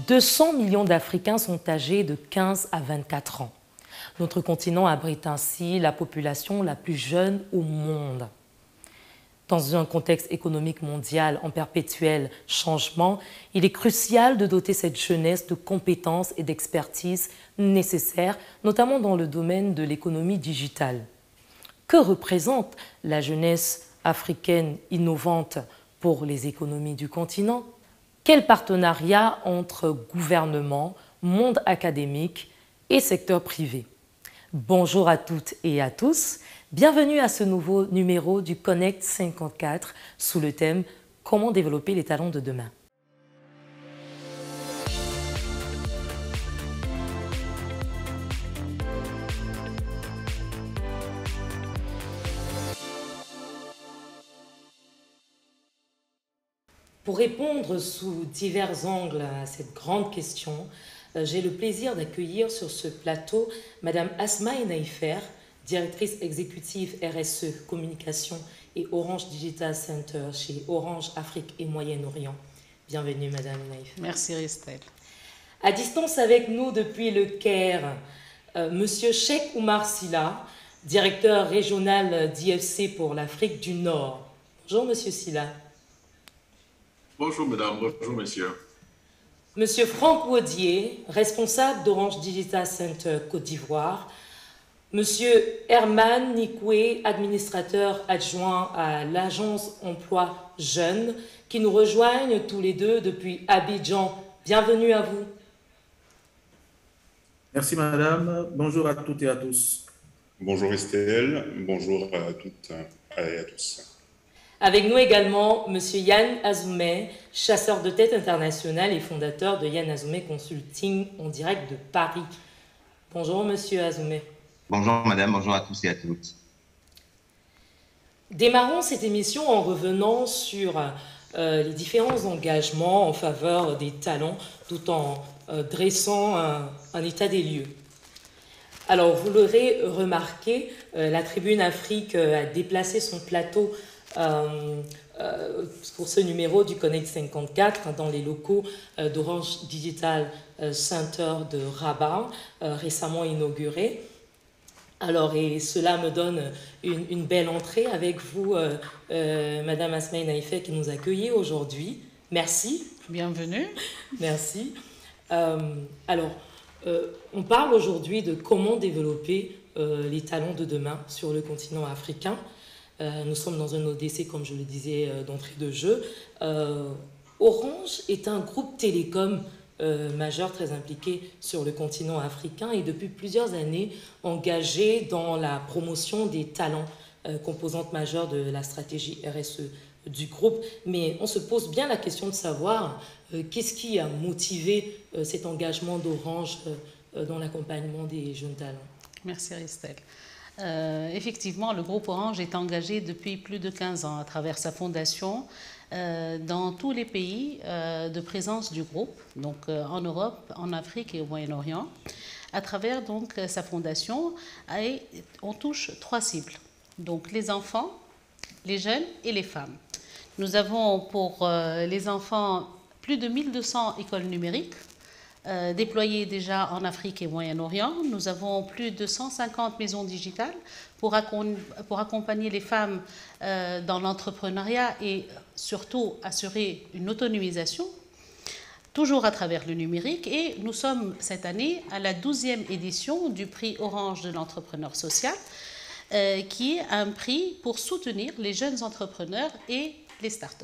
200 millions d'Africains sont âgés de 15 à 24 ans. Notre continent abrite ainsi la population la plus jeune au monde. Dans un contexte économique mondial en perpétuel changement, il est crucial de doter cette jeunesse de compétences et d'expertise nécessaires, notamment dans le domaine de l'économie digitale. Que représente la jeunesse africaine innovante pour les économies du continent? Quel partenariat entre gouvernement, monde académique et secteur privé? Bonjour à toutes et à tous. Bienvenue à ce nouveau numéro du Connect 54 sous le thème « Comment développer les talents de demain ». Pour répondre sous divers angles à cette grande question, j'ai le plaisir d'accueillir sur ce plateau Madame Asmae Naïfer, directrice exécutive RSE, communication et Orange Digital Center chez Orange Afrique et Moyen-Orient. Bienvenue Madame Naïfer. Merci Estelle. À distance avec nous depuis le Caire, Monsieur Cheikh Oumar Silla, directeur régional d'IFC pour l'Afrique du Nord. Bonjour Monsieur Silla. Bonjour mesdames, bonjour messieurs. Monsieur Franck Waudier, responsable d'Orange Digital Center Côte d'Ivoire. Monsieur Herman Nikoué, administrateur adjoint à l'Agence Emploi Jeunes, qui nous rejoignent tous les deux depuis Abidjan. Bienvenue à vous. Merci madame, bonjour à toutes et à tous. Bonjour Estelle, bonjour à toutes et à tous. Avec nous également, M. Yann Azoumé, chasseur de tête international et fondateur de Yann Azoumé Consulting en direct de Paris. Bonjour M. Azoumé. Bonjour madame, bonjour à tous et à toutes. Démarrons cette émission en revenant sur les différents engagements en faveur des talents, tout en dressant un état des lieux. Alors, vous l'aurez remarqué, la Tribune Afrique a déplacé son plateau pour ce numéro du Connect 54 dans les locaux d'Orange Digital Center de Rabat, récemment inauguré. Alors, et cela me donne une belle entrée avec vous, Madame Asmae Naïfer, qui nous accueille aujourd'hui. Merci. Bienvenue. Merci. Alors, on parle aujourd'hui de comment développer les talents de demain sur le continent africain. Nous sommes dans un ODC, comme je le disais, d'entrée de jeu. Orange est un groupe télécom majeur, très impliqué sur le continent africain et depuis plusieurs années engagé dans la promotion des talents, composante majeure de la stratégie RSE du groupe. Mais on se pose bien la question de savoir qu'est-ce qui a motivé cet engagement d'Orange dans l'accompagnement des jeunes talents. Merci Estelle. Effectivement, le groupe Orange est engagé depuis plus de 15 ans à travers sa fondation dans tous les pays de présence du groupe, donc en Europe, en Afrique et au Moyen-Orient. À travers donc sa fondation, on touche 3 cibles, donc les enfants, les jeunes et les femmes. Nous avons pour les enfants plus de 1200 écoles numériques déployées déjà en Afrique et Moyen-Orient. Nous avons plus de 150 maisons digitales pour accompagner les femmes dans l'entrepreneuriat et surtout assurer une autonomisation, toujours à travers le numérique. Et nous sommes cette année à la 12e édition du prix Orange de l'entrepreneur social, qui est un prix pour soutenir les jeunes entrepreneurs et les startups.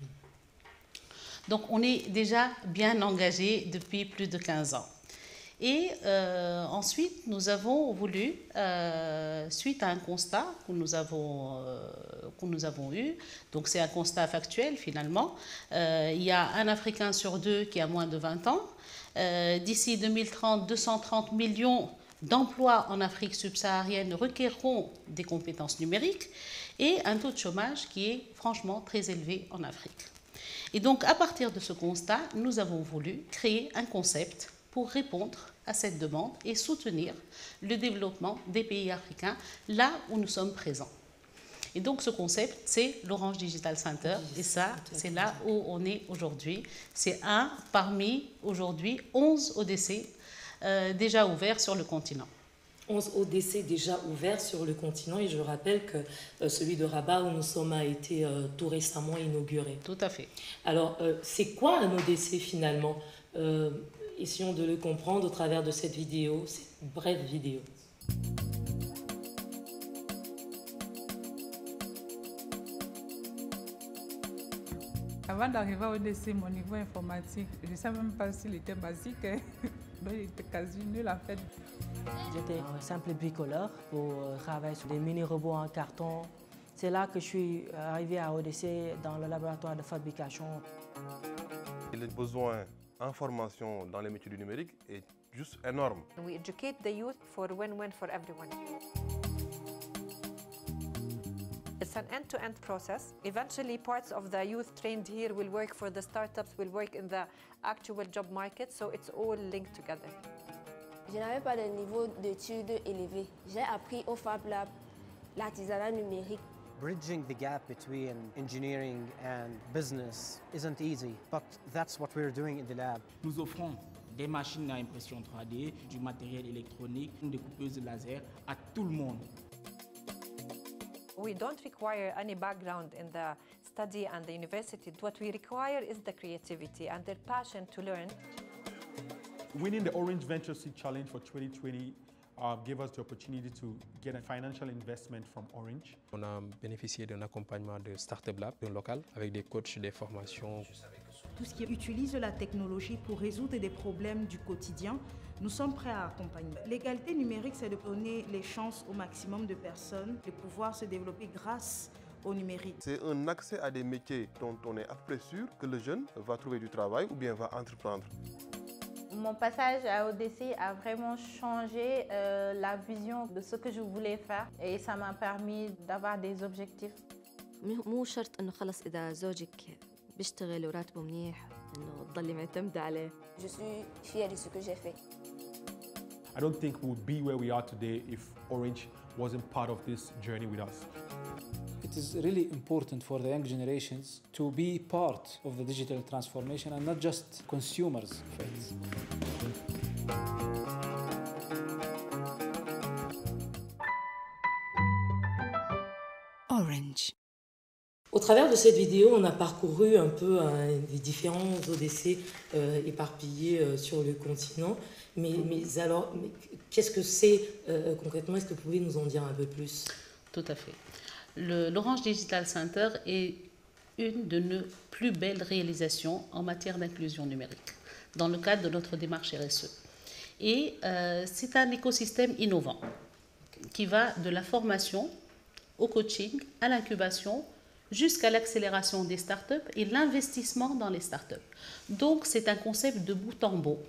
Donc on est déjà bien engagé depuis plus de 15 ans. Et ensuite, nous avons voulu, suite à un constat que nous avons eu, donc c'est un constat factuel finalement, il y a un Africain sur 2 qui a moins de 20 ans. D'ici 2030, 230 millions d'emplois en Afrique subsaharienne requerront des compétences numériques et un taux de chômage qui est franchement très élevé en Afrique. Et donc, à partir de ce constat, nous avons voulu créer un concept pour répondre à cette demande et soutenir le développement des pays africains là où nous sommes présents. Et donc ce concept, c'est l'Orange Digital Center. Et ça, c'est là où on est aujourd'hui. C'est un parmi aujourd'hui 11 ODC déjà ouverts sur le continent. 11 ODC déjà ouverts sur le continent et je rappelle que celui de Rabat où nous sommes a été tout récemment inauguré. Tout à fait. Alors, c'est quoi un ODC finalement? Essayons de le comprendre au travers de cette vidéo, cette brève vidéo. Avant d'arriver au ODC, mon niveau informatique, je ne savais même pas s'il était basique, donc il était quasi nul en fait. J'étais un simple bricoleur pour travailler sur des mini-robots en carton. C'est là que je suis arrivé à ODC dans le laboratoire de fabrication. Le besoin en formation dans les métiers du numérique est juste énorme. We educate the youth for win-win for everyone. It's an end-to-end process. Eventually, parts of the youth trained here will work for the startups, will work in the actual job market, so it's all linked together. Je n'avais pas de niveau d'études élevé. J'ai appris au Fab Lab l'artisanat numérique. Bridging the gap between engineering and business isn't easy, but that's what we're doing in the lab. Nous offrons des machines à impression 3D, du matériel électronique, des coupeuses laser à tout le monde. We don't require any background in the study and the university. What we require is the creativity and their passion to learn. Winning the Orange Venture Seed Challenge for 2020 gave us the opportunity to get a financial investment from Orange. On a bénéficié d'un accompagnement de Startup Lab, d'un local, avec des coachs, des formations. Tout ce qui utilise la technologie pour résoudre des problèmes du quotidien, nous sommes prêts à accompagner. L'égalité numérique, c'est de donner les chances au maximum de personnes de pouvoir se développer grâce au numérique. C'est un accès à des métiers dont on est à peu près sûr que le jeune va trouver du travail ou bien va entreprendre. Mon passage à ODC a vraiment changé la vision de ce que je voulais faire et ça m'a permis d'avoir des objectifs. مو شرط إنه خلص إذا زوجك بيشتغل وراتبه منيح إنه تضلي معتمدة عليه. Je suis fière de ce que j'ai fait. I don't think we would be where we are today if Orange wasn't part of this journey with us. It is really important for the young generations to be part of the digital transformation and not just consumers of it. Orange. Au travers de cette vidéo, on a parcouru un peu les différents ODC éparpillés sur le continent. Mais alors, qu'est-ce que c'est concrètement? Est-ce que vous pouvez nous en dire un peu plus? Tout à fait. L'Orange Digital Center est une de nos plus belles réalisations en matière d'inclusion numérique dans le cadre de notre démarche RSE. Et c'est un écosystème innovant qui va de la formation au coaching, à l'incubation, jusqu'à l'accélération des startups et l'investissement dans les startups. Donc c'est un concept de bout en bout.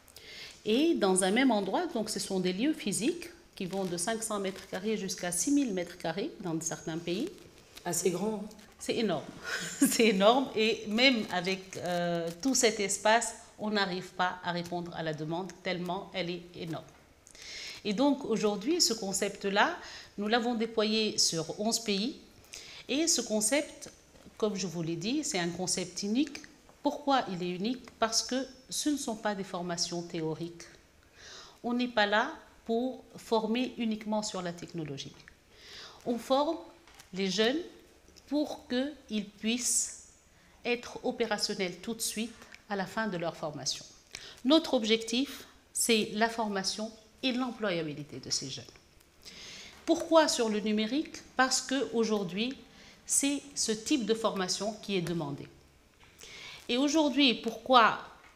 Et dans un même endroit, donc ce sont des lieux physiques qui vont de 500 mètres carrés jusqu'à 6000 mètres carrés dans certains pays. Assez grand. C'est énorme. C'est énorme et même avec tout cet espace, on n'arrive pas à répondre à la demande tellement elle est énorme. Et donc aujourd'hui, ce concept-là, nous l'avons déployé sur 11 pays. Et ce concept, comme je vous l'ai dit, c'est un concept unique. Pourquoi il est unique? Parce que ce ne sont pas des formations théoriques. On n'est pas là pour former uniquement sur la technologie. On forme les jeunes pour qu'ils puissent être opérationnels tout de suite à la fin de leur formation. Notre objectif, c'est la formation et l'employabilité de ces jeunes. Pourquoi sur le numérique? Parce qu'aujourd'hui, c'est ce type de formation qui est demandé. Et aujourd'hui, pourquoi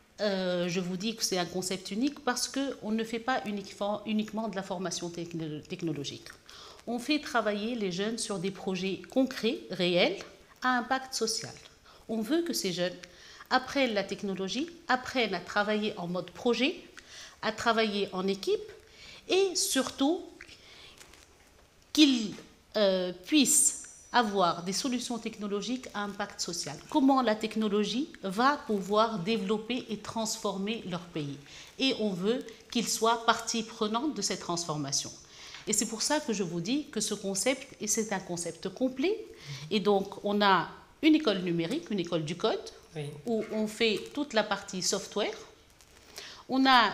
je vous dis que c'est un concept unique? Parce qu'on ne fait pas uniquement de la formation technologique. On fait travailler les jeunes sur des projets concrets, réels, à impact social. On veut que ces jeunes apprennent la technologie, apprennent à travailler en mode projet, à travailler en équipe et surtout qu'ils puissent avoir des solutions technologiques à impact social. Comment la technologie va pouvoir développer et transformer leur pays. Et on veut qu'ils soient partie prenante de cette transformation. Et c'est pour ça que je vous dis que ce concept, et c'est un concept complet, et donc on a une école numérique, une école du code, où on fait toute la partie software. On a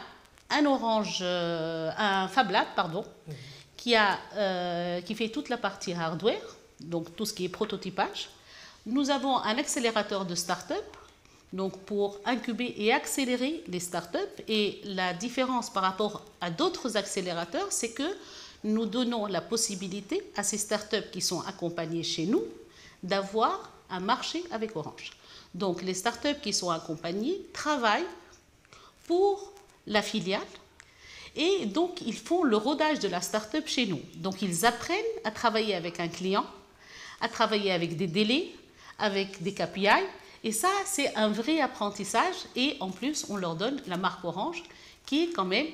un Fab Lab, pardon, qui fait toute la partie hardware, donc tout ce qui est prototypage. Nous avons un accélérateur de start-up, donc pour incuber et accélérer les start-up. Et la différence par rapport à d'autres accélérateurs, c'est que nous donnons la possibilité à ces start-up qui sont accompagnées chez nous d'avoir un marché avec Orange. Donc les start-up qui sont accompagnées travaillent pour la filiale et donc ils font le rodage de la start-up chez nous. Donc ils apprennent à travailler avec un client, à travailler avec des délais, avec des KPI. Et ça, c'est un vrai apprentissage. Et en plus, on leur donne la marque Orange, qui est quand même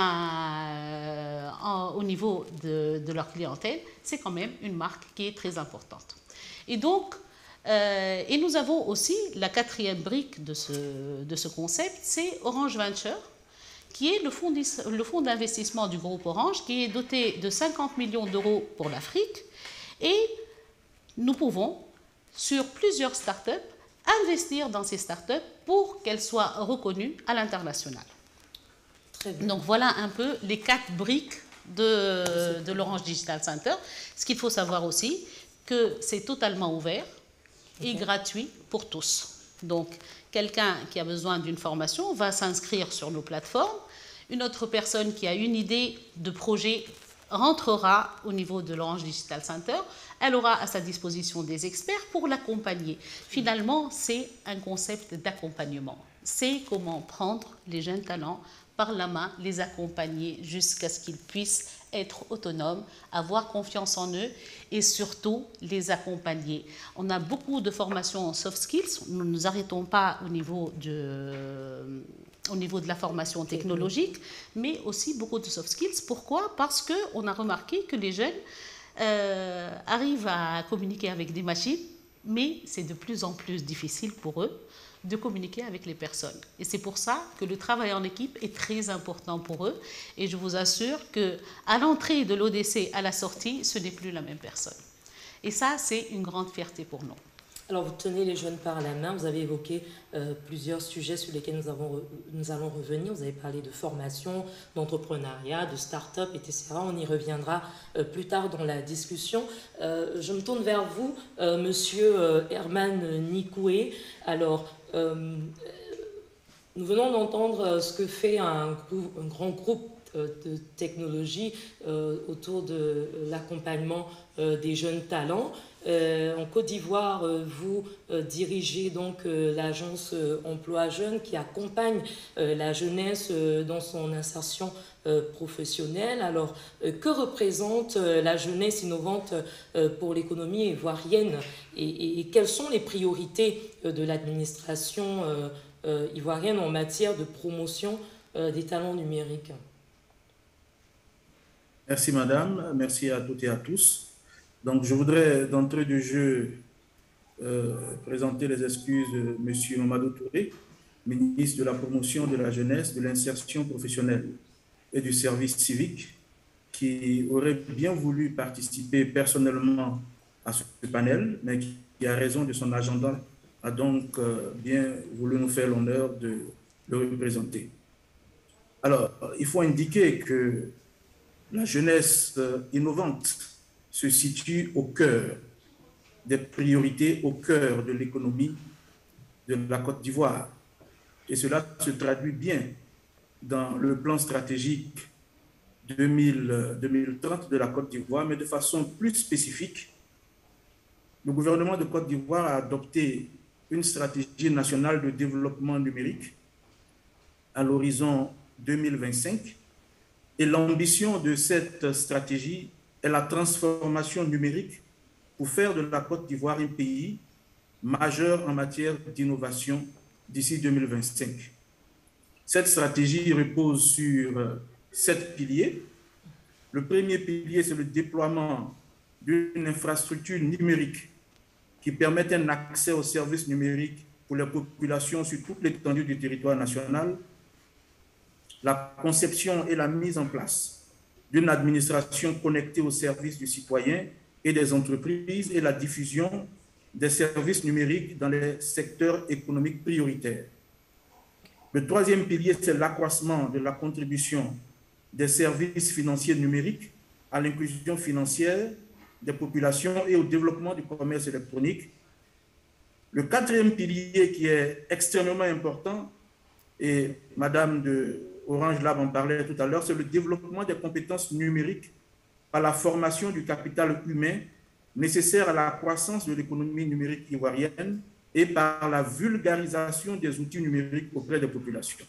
au niveau de leur clientèle, c'est quand même une marque qui est très importante. Et donc, et nous avons aussi la quatrième brique de ce concept, c'est Orange Venture, qui est le fonds d'investissement du groupe Orange, qui est doté de 50 millions d'euros pour l'Afrique. Et nous pouvons, sur plusieurs startups, investir dans ces startups pour qu'elles soient reconnues à l'international. Donc voilà un peu les 4 briques de l'Orange Digital Center. Ce qu'il faut savoir aussi, que c'est totalement ouvert et gratuit pour tous. Donc quelqu'un qui a besoin d'une formation va s'inscrire sur nos plateformes. Une autre personne qui a une idée de projet rentrera au niveau de l'Orange Digital Center. Elle aura à sa disposition des experts pour l'accompagner. Finalement, c'est un concept d'accompagnement. C'est comment prendre les jeunes talents par la main, les accompagner jusqu'à ce qu'ils puissent être autonomes, avoir confiance en eux et surtout les accompagner. On a beaucoup de formations en soft skills. Nous ne nous arrêtons pas au niveau de la formation technologique, mais aussi beaucoup de soft skills. Pourquoi? Parce qu'on a remarqué que les jeunes arrivent à communiquer avec des machines, mais c'est de plus en plus difficile pour eux de communiquer avec les personnes. Et c'est pour ça que le travail en équipe est très important pour eux. Et je vous assure qu'à l'entrée de l'ODC, à la sortie, ce n'est plus la même personne. Et ça, c'est une grande fierté pour nous. Alors, vous tenez les jeunes par la main. Vous avez évoqué plusieurs sujets sur lesquels nous allons revenir. Vous avez parlé de formation, d'entrepreneuriat, de start-up, etc. On y reviendra plus tard dans la discussion. Je me tourne vers vous, Monsieur Herman Nikoué. Alors, nous venons d'entendre ce que fait un grand groupe de technologie autour de l'accompagnement des jeunes talents. En Côte d'Ivoire, vous dirigez donc l'agence Emploi Jeunes qui accompagne la jeunesse dans son insertion professionnelle. Alors, que représente la jeunesse innovante pour l'économie ivoirienne et quelles sont les priorités de l'administration ivoirienne en matière de promotion des talents numériques? Merci madame, merci à toutes et à tous. Donc je voudrais d'entrée de jeu présenter les excuses de M. Mamadou Touré, ministre de la Promotion de la Jeunesse, de l'Insertion professionnelle et du Service civique, qui aurait bien voulu participer personnellement à ce panel, mais qui a raison de son agenda, a donc bien voulu nous faire l'honneur de le représenter. Alors, il faut indiquer que la jeunesse innovante se situe au cœur des priorités, au cœur de l'économie de la Côte d'Ivoire. Et cela se traduit bien dans le plan stratégique 2030 de la Côte d'Ivoire, mais de façon plus spécifique. Le gouvernement de Côte d'Ivoire a adopté une stratégie nationale de développement numérique à l'horizon 2025. Et l'ambition de cette stratégie est la transformation numérique pour faire de la Côte d'Ivoire un pays majeur en matière d'innovation d'ici 2025. Cette stratégie repose sur 7 piliers. Le premier pilier, c'est le déploiement d'une infrastructure numérique qui permette un accès aux services numériques pour les populations sur toute l'étendue du territoire national. La conception et la mise en place d'une administration connectée au service du citoyen et des entreprises et la diffusion des services numériques dans les secteurs économiques prioritaires. Le troisième pilier, c'est l'accroissement de la contribution des services financiers numériques à l'inclusion financière des populations et au développement du commerce électronique. Le quatrième pilier qui est extrêmement important, et Madame de Orange Lab en parlait tout à l'heure, c'est le développement des compétences numériques par la formation du capital humain nécessaire à la croissance de l'économie numérique ivoirienne et par la vulgarisation des outils numériques auprès des populations.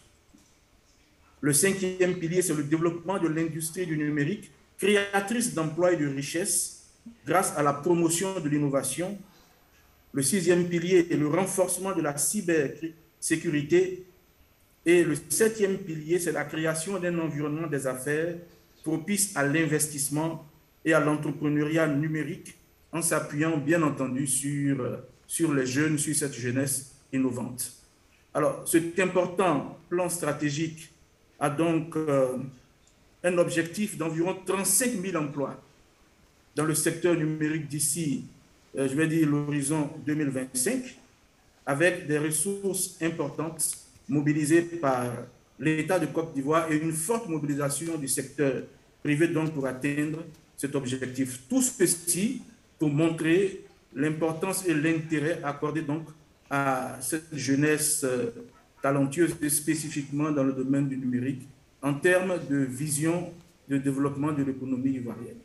Le cinquième pilier, c'est le développement de l'industrie du numérique, créatrice d'emplois et de richesses grâce à la promotion de l'innovation. Le sixième pilier est le renforcement de la cybersécurité. Et le septième pilier, c'est la création d'un environnement des affaires propice à l'investissement et à l'entrepreneuriat numérique en s'appuyant bien entendu sur les jeunes, sur cette jeunesse innovante. Alors, cet important plan stratégique a donc un objectif d'environ 35 000 emplois dans le secteur numérique d'ici, je vais dire, l'horizon 2025, avec des ressources importantes mobilisées par l'État de Côte d'Ivoire et une forte mobilisation du secteur privé donc pour atteindre cet objectif. Tout ceci pour montrer l'importance et l'intérêt accordé donc à cette jeunesse talentueuse et spécifiquement dans le domaine du numérique en termes de vision de développement de l'économie ivoirienne.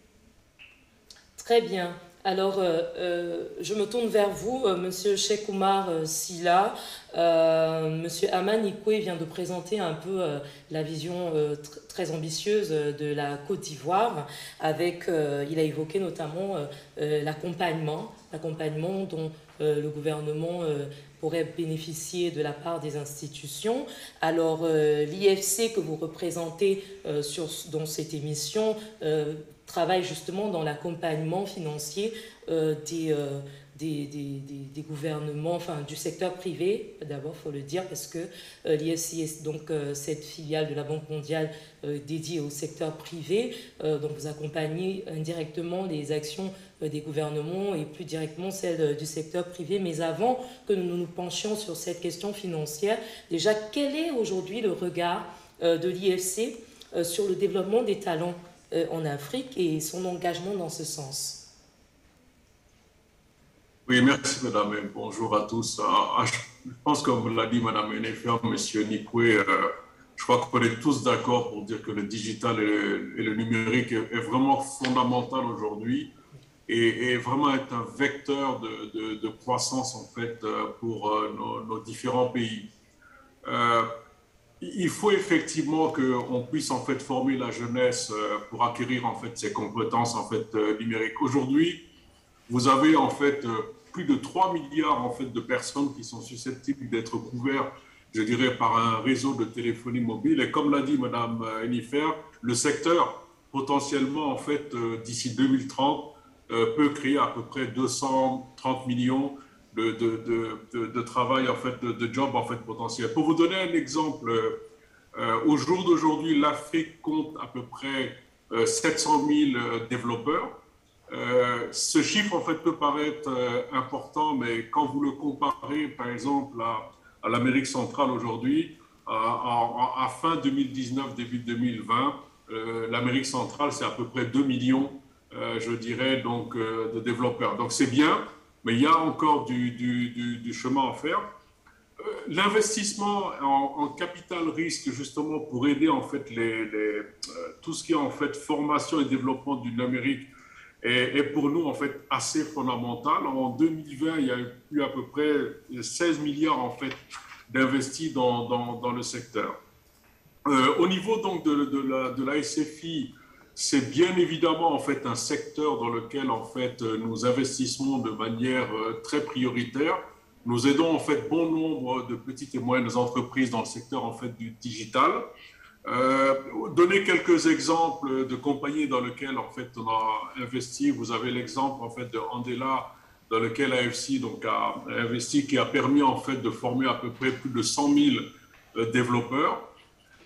Très bien. Alors, je me tourne vers vous, Monsieur Cheikh Oumar Sylla. Monsieur Aman Ikwe vient de présenter un peu la vision très ambitieuse de la Côte d'Ivoire. Avec, il a évoqué notamment l'accompagnement dont le gouvernement pourrait bénéficier de la part des institutions. Alors, l'IFC que vous représentez dans cette émission travaille justement dans l'accompagnement financier des gouvernements, enfin du secteur privé, d'abord il faut le dire, parce que l'IFC est donc cette filiale de la Banque mondiale dédiée au secteur privé, donc vous accompagnez indirectement les actions des gouvernements et plus directement celles du secteur privé. Mais avant que nous nous penchions sur cette question financière, déjà quel est aujourd'hui le regard de l'IFC sur le développement des talents en Afrique et son engagement dans ce sens? Oui, merci Madame et bonjour à tous. Je pense que comme l'a dit Madame Enefer, Monsieur Nikwe, je crois qu'on est tous d'accord pour dire que le digital et le numérique est vraiment fondamental aujourd'hui et vraiment est un vecteur de croissance en fait pour nos différents pays. Il faut effectivement qu'on puisse en fait former la jeunesse pour acquérir en fait ces compétences en fait numériques. Aujourd'hui, vous avez en fait plus de 3 milliards en fait de personnes qui sont susceptibles d'être couvertes, je dirais, par un réseau de téléphonie mobile. Et comme l'a dit Madame Enifer, le secteur potentiellement en fait d'ici 2030 peut créer à peu près 230 millions de travail, en fait, de jobs en fait, potentiels. Pour vous donner un exemple, au jour d'aujourd'hui, l'Afrique compte à peu près 700 000 développeurs. Ce chiffre en fait, peut paraître important, mais quand vous le comparez par exemple à l'Amérique centrale aujourd'hui, à fin 2019, début 2020, l'Amérique centrale, c'est à peu près 2 millions, je dirais, donc, de développeurs. Donc c'est bien, mais il y a encore du chemin à faire. L'investissement en capital risque, justement, pour aider en fait tout ce qui est en fait formation et développement du numérique est pour nous en fait assez fondamental. En 2020, il y a eu à peu près 16 milliards en fait d'investis dans le secteur. Au niveau donc de la SFI, c'est bien évidemment en fait un secteur dans lequel en fait nous investissons de manière très prioritaire. Nous aidons en fait bon nombre de petites et moyennes entreprises dans le secteur en fait du digital. Donner quelques exemples de compagnies dans lesquelles en fait on a investi. Vous avez l'exemple en fait de Andela dans lequel AFC donc a investi, qui a permis en fait de former à peu près plus de 100 000 développeurs.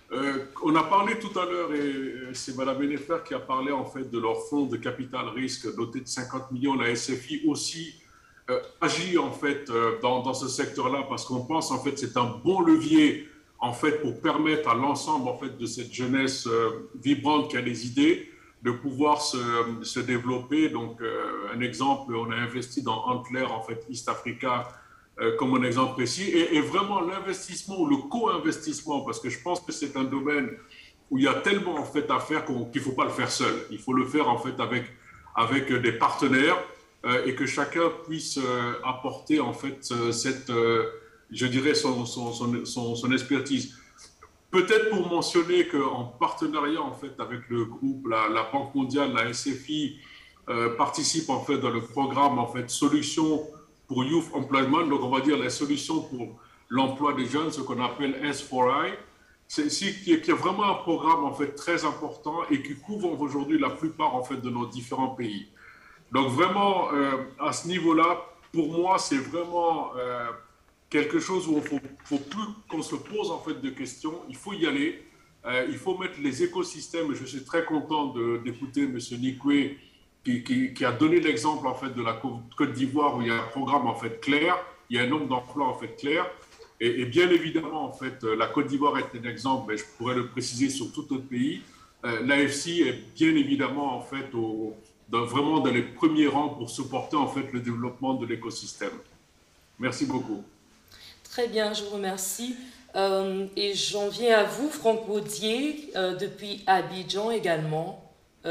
On a parlé tout à l'heure, et c'est Mme Bennefer qui a parlé en fait de leur fonds de capital risque doté de 50 millions. La SFI aussi agit en fait dans ce secteur-là parce qu'on pense en fait que c'est un bon levier en fait pour permettre à l'ensemble en fait de cette jeunesse vibrante qui a des idées de pouvoir se développer. Donc un exemple, on a investi dans Antler en fait East Africa comme un exemple précis, et vraiment l'investissement ou le co-investissement, parce que je pense que c'est un domaine où il y a tellement en fait à faire qu'il ne faut pas le faire seul. Il faut le faire en fait avec des partenaires et que chacun puisse apporter en fait cette, je dirais, son expertise. Peut-être pour mentionner qu'en partenariat en fait avec le groupe, la Banque mondiale, la SFI participe en fait dans le programme en fait Solutions pour Youth Employment, donc on va dire les solutions pour l'emploi des jeunes, ce qu'on appelle S4I, qui est vraiment un programme en fait très important et qui couvre aujourd'hui la plupart en fait de nos différents pays. Donc vraiment à ce niveau-là, pour moi c'est vraiment quelque chose où il faut plus qu'on se pose en fait de questions, il faut y aller, il faut mettre les écosystèmes. Je suis très content d'écouter M. Nikwe qui a donné l'exemple en fait de la Côte d'Ivoire où il y a un programme en fait clair, il y a un nombre d'emplois en fait clair, et bien évidemment en fait la Côte d'Ivoire est un exemple, mais je pourrais le préciser sur tout autre pays. L'AFC est bien évidemment en fait vraiment dans les premiers rangs pour supporter en fait le développement de l'écosystème. Merci beaucoup. Très bien, je vous remercie. Et j'en viens à vous, Franck Baudier, depuis Abidjan également.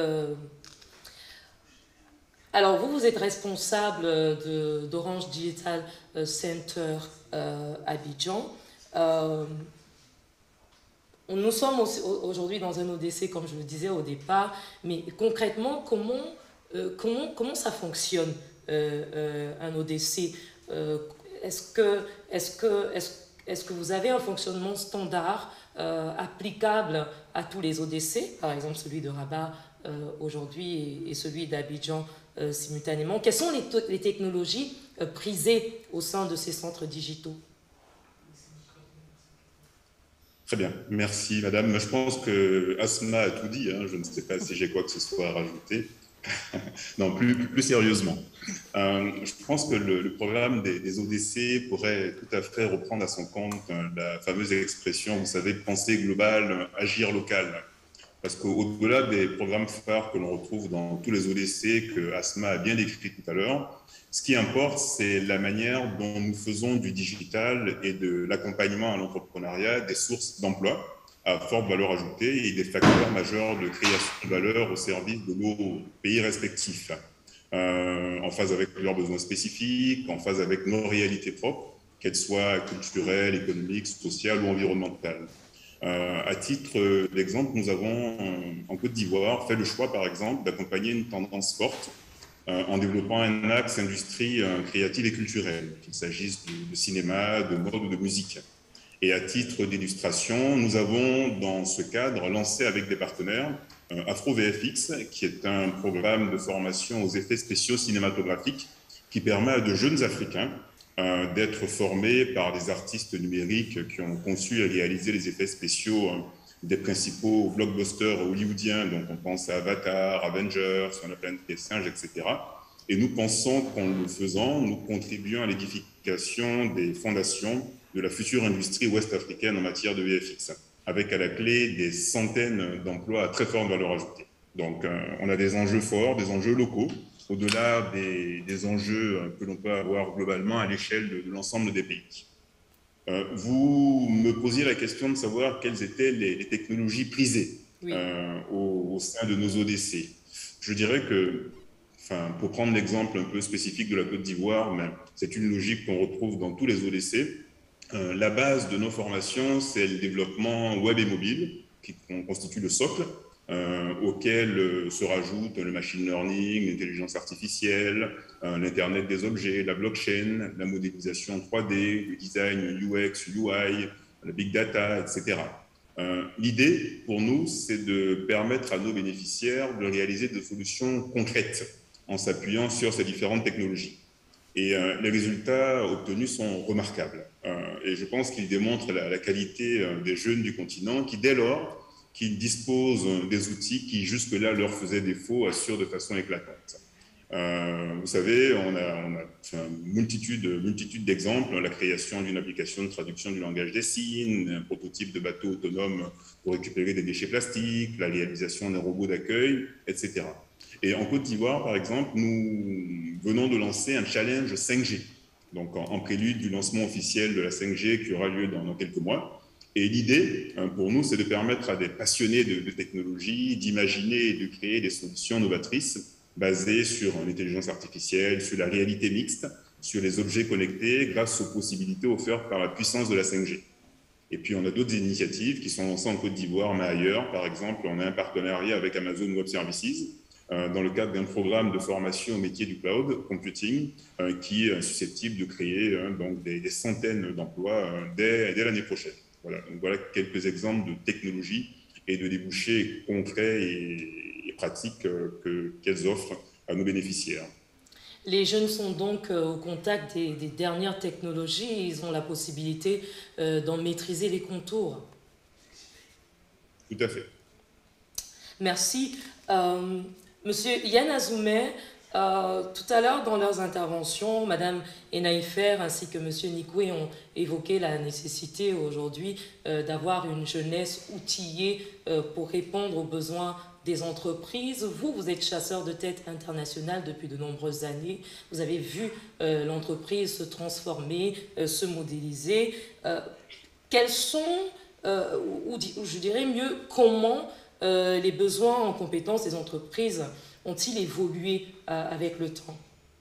Alors, vous êtes responsable d'Orange Digital Center Abidjan. Nous sommes aujourd'hui dans un ODC, comme je le disais au départ, mais concrètement, comment ça fonctionne, un ODC? Est-ce que vous avez un fonctionnement standard applicable à tous les ODC, par exemple celui de Rabat aujourd'hui et celui d'Abidjan simultanément? Quelles sont les technologies prisées au sein de ces centres digitaux? Très bien, merci madame. Je pense que Asma a tout dit, hein. Je ne sais pas si j'ai quoi que ce soit à rajouter. Non, plus sérieusement. Je pense que le programme des ODC pourrait tout à fait reprendre à son compte la fameuse expression, vous savez, penser global, agir local. Parce qu'au-delà des programmes phares que l'on retrouve dans tous les ODC que Asma a bien décrit tout à l'heure, ce qui importe, c'est la manière dont nous faisons du digital et de l'accompagnement à l'entrepreneuriat des sources d'emploi à forte valeur ajoutée et des facteurs majeurs de création de valeur au service de nos pays respectifs, en phase avec leurs besoins spécifiques, en phase avec nos réalités propres, qu'elles soient culturelles, économiques, sociales ou environnementales. À titre d'exemple, nous avons en Côte d'Ivoire fait le choix, par exemple, d'accompagner une tendance forte en développant un axe industrie créative et culturelle, qu'il s'agisse de cinéma, de mode ou de musique. Et à titre d'illustration, nous avons dans ce cadre lancé avec des partenaires AfroVFX, qui est un programme de formation aux effets spéciaux cinématographiques qui permet à de jeunes Africains d'être formés par des artistes numériques qui ont conçu et réalisé les effets spéciaux des principaux blockbusters hollywoodiens. Donc on pense à Avatar, Avengers, On a planète des singes, etc. Et nous pensons qu'en le faisant, nous contribuons à l'édification des fondations de la future industrie ouest-africaine en matière de VFX, avec à la clé des centaines d'emplois à très forte valeur ajoutée. Donc on a des enjeux forts, des enjeux locaux, au-delà des enjeux que l'on peut avoir globalement à l'échelle de l'ensemble des pays. Vous me posiez la question de savoir quelles étaient les technologies prisées au sein de nos ODC. Je dirais que, pour prendre l'exemple un peu spécifique de la Côte d'Ivoire, c'est une logique qu'on retrouve dans tous les ODC. La base de nos formations, c'est le développement web et mobile, qui constitue le socle, auquel se rajoutent le machine learning, l'intelligence artificielle, l'Internet des objets, la blockchain, la modélisation 3D, le design UX, UI, la big data, etc. L'idée, pour nous, c'est de permettre à nos bénéficiaires de réaliser des solutions concrètes en s'appuyant sur ces différentes technologies. Et les résultats obtenus sont remarquables. Et je pense qu'ils démontrent la qualité des jeunes du continent qui, dès lors qu'ils disposent des outils qui jusque-là leur faisaient défaut, assurent de façon éclatante. Vous savez, on a une multitude d'exemples, la création d'une application de traduction du langage des signes, un prototype de bateau autonome pour récupérer des déchets plastiques, la réalisation d'un robot d'accueil, etc. Et en Côte d'Ivoire, par exemple, nous venons de lancer un challenge 5G, donc en prélude du lancement officiel de la 5G qui aura lieu dans quelques mois. Et l'idée, pour nous, c'est de permettre à des passionnés de technologie d'imaginer et de créer des solutions novatrices basées sur l'intelligence artificielle, sur la réalité mixte, sur les objets connectés grâce aux possibilités offertes par la puissance de la 5G. Et puis, on a d'autres initiatives qui sont lancées en Côte d'Ivoire, mais ailleurs. Par exemple, on a un partenariat avec Amazon Web Services dans le cadre d'un programme de formation au métier du cloud computing qui est susceptible de créer donc des centaines d'emplois dès l'année prochaine. Voilà, donc voilà quelques exemples de technologies et de débouchés concrets et pratiques qu'elles offrent à nos bénéficiaires. Les jeunes sont donc au contact des dernières technologies et ils ont la possibilité d'en maîtriser les contours. Tout à fait. Merci. Monsieur Yann Azoumé, tout à l'heure dans leurs interventions, Madame Enaïfer ainsi que Monsieur Nikoué ont évoqué la nécessité aujourd'hui d'avoir une jeunesse outillée pour répondre aux besoins des entreprises. Vous êtes chasseur de tête international depuis de nombreuses années. Vous avez vu l'entreprise se transformer, se modéliser. Quels sont, ou je dirais mieux, comment les besoins en compétences des entreprises ont-ils évolué avec le temps?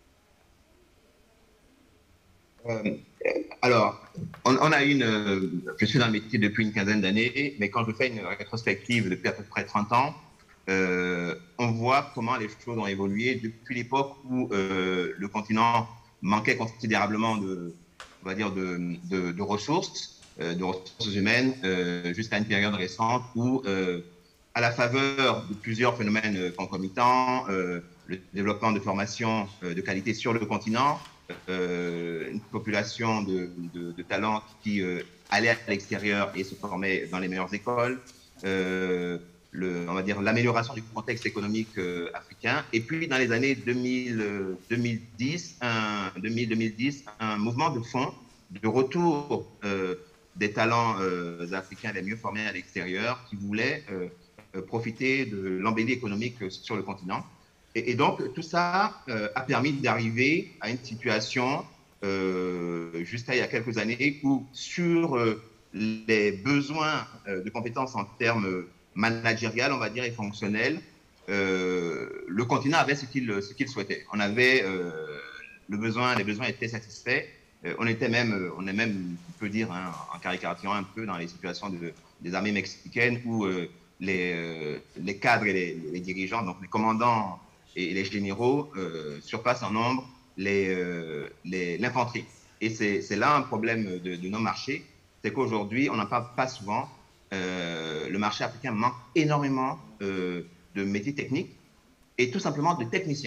Alors, on a je suis dans le métier depuis une quinzaine d'années, mais quand je fais une rétrospective depuis à peu près 30 ans, on voit comment les choses ont évolué depuis l'époque où le continent manquait considérablement de ressources humaines, jusqu'à une période récente où, à la faveur de plusieurs phénomènes concomitants, le développement de formations de qualité sur le continent, une population de talents qui allait à l'extérieur et se formait dans les meilleures écoles, on va dire l'amélioration du contexte économique africain, et puis dans les années 2010, un mouvement de fond de retour des talents africains les mieux formés à l'extérieur qui voulaient profiter de l'embellie économique sur le continent. Et donc, tout ça a permis d'arriver à une situation, jusqu'à il y a quelques années, où sur les besoins de compétences en termes managériels, on va dire, et fonctionnels, le continent avait ce qu'il souhaitait. On avait les besoins étaient satisfaits. On est même, on peut dire, hein, en caricaturant un peu, dans les situations des armées mexicaines où les cadres et les dirigeants, donc les commandants et les généraux, surpassent en nombre l'infanterie. Et c'est là un problème de nos marchés, c'est qu'aujourd'hui, on n'en parle pas souvent. Le marché africain manque énormément de métiers techniques et tout simplement de techniciens.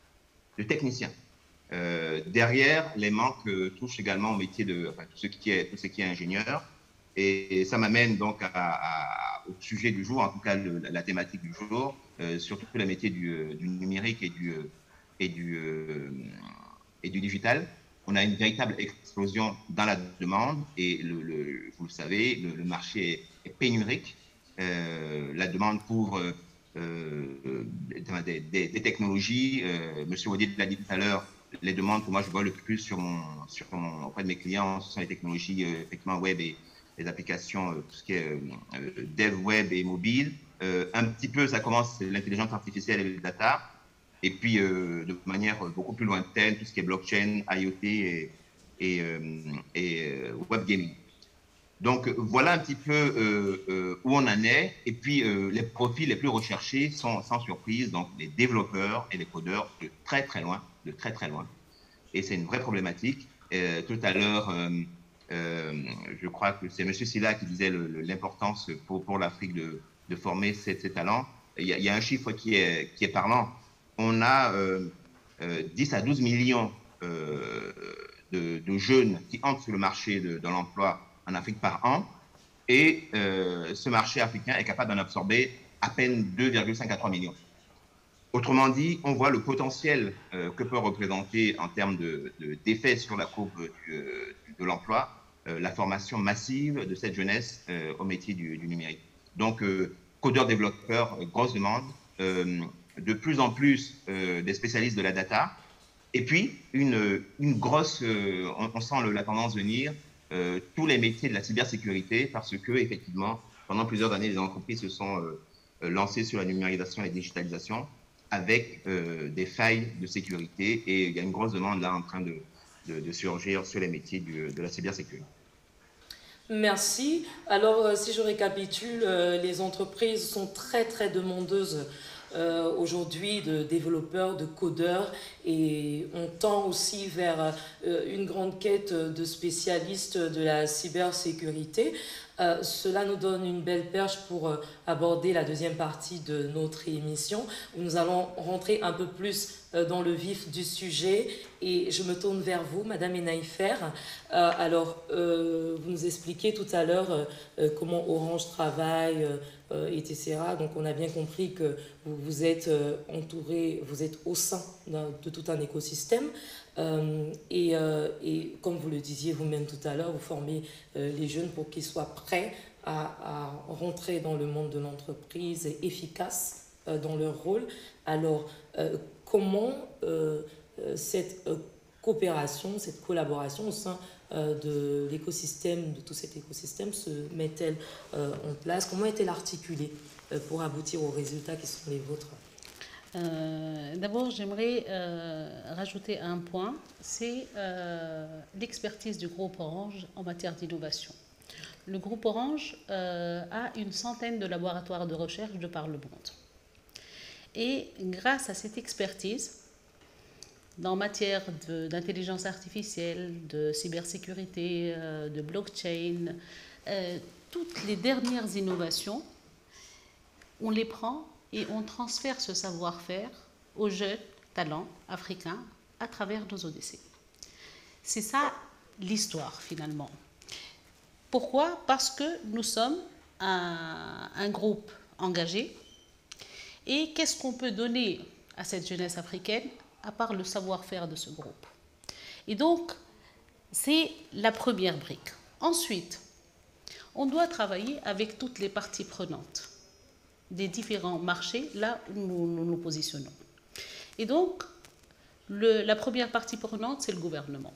Derrière, les manques touchent également au métier tout ce qui est ingénieur. Et ça m'amène donc au sujet du jour, en tout cas la thématique du jour, surtout les métiers du numérique et du digital. On a une véritable explosion dans la demande et vous le savez, le marché est pénurique. La demande couvre des technologies. Monsieur Wadi l'a dit tout à l'heure, les demandes que moi je vois le plus auprès de mes clients, ce sont les technologies effectivement web et les applications, tout ce qui est dev web et mobile. Un petit peu, ça commence l'intelligence artificielle et les data. Et puis, de manière beaucoup plus lointaine, tout ce qui est blockchain, IoT et web gaming. Donc, voilà un petit peu où on en est. Et puis, les profils les plus recherchés sont sans surprise, donc les développeurs et les codeurs de très, très loin. Et c'est une vraie problématique. Tout à l'heure, je crois que c'est M. Silla qui disait l'importance pour l'Afrique de former ces talents. Il y a un chiffre qui est parlant. On a 10 à 12 millions de jeunes qui entrent sur le marché de l'emploi en Afrique par an. Et ce marché africain est capable d'en absorber à peine 2,5 à 3 millions. Autrement dit, on voit le potentiel que peut représenter en termes d'effet sur la courbe de l'emploi, la formation massive de cette jeunesse au métier du numérique. Donc, codeurs-développeurs, grosse demande, de plus en plus des spécialistes de la data, et puis une grosse, on sent la tendance venir, tous les métiers de la cybersécurité, parce que effectivement, pendant plusieurs années, les entreprises se sont lancées sur la numérisation et la digitalisation avec des failles de sécurité, et il y a une grosse demande là en train de surgir sur les métiers de la cybersécurité. Merci. Alors, si je récapitule, les entreprises sont très demandeuses aujourd'hui de développeurs, de codeurs, et on tend aussi vers une grande quête de spécialistes de la cybersécurité. Cela nous donne une belle perche pour aborder la deuxième partie de notre émission, où nous allons rentrer un peu plus dans le vif du sujet, et je me tourne vers vous, Madame Enaïfer. Alors, vous nous expliquez tout à l'heure comment Orange travaille, etc. Donc, on a bien compris que vous êtes entouré, vous êtes au sein de tout un écosystème. Et comme vous le disiez vous-même tout à l'heure, vous formez les jeunes pour qu'ils soient prêts à rentrer dans le monde de l'entreprise et efficaces dans leur rôle. Alors, comment cette coopération, cette collaboration au sein de l'écosystème, de tout cet écosystème se met-elle en place? Comment est-elle articulée pour aboutir aux résultats qui sont les vôtres? D'abord, j'aimerais rajouter un point, c'est l'expertise du groupe Orange en matière d'innovation. Le groupe Orange a une centaine de laboratoires de recherche de par le monde. Et grâce à cette expertise, en matière d'intelligence artificielle, de cybersécurité, de blockchain, toutes les dernières innovations, on les prend et on transfère ce savoir-faire aux jeunes talents africains à travers nos ODC. C'est ça l'histoire finalement. Pourquoi? Parce que nous sommes un groupe engagé, et qu'est-ce qu'on peut donner à cette jeunesse africaine à part le savoir-faire de ce groupe? Et donc, c'est la première brique. Ensuite, on doit travailler avec toutes les parties prenantes des différents marchés là où nous nous positionnons. Et donc, la première partie prenante, c'est le gouvernement.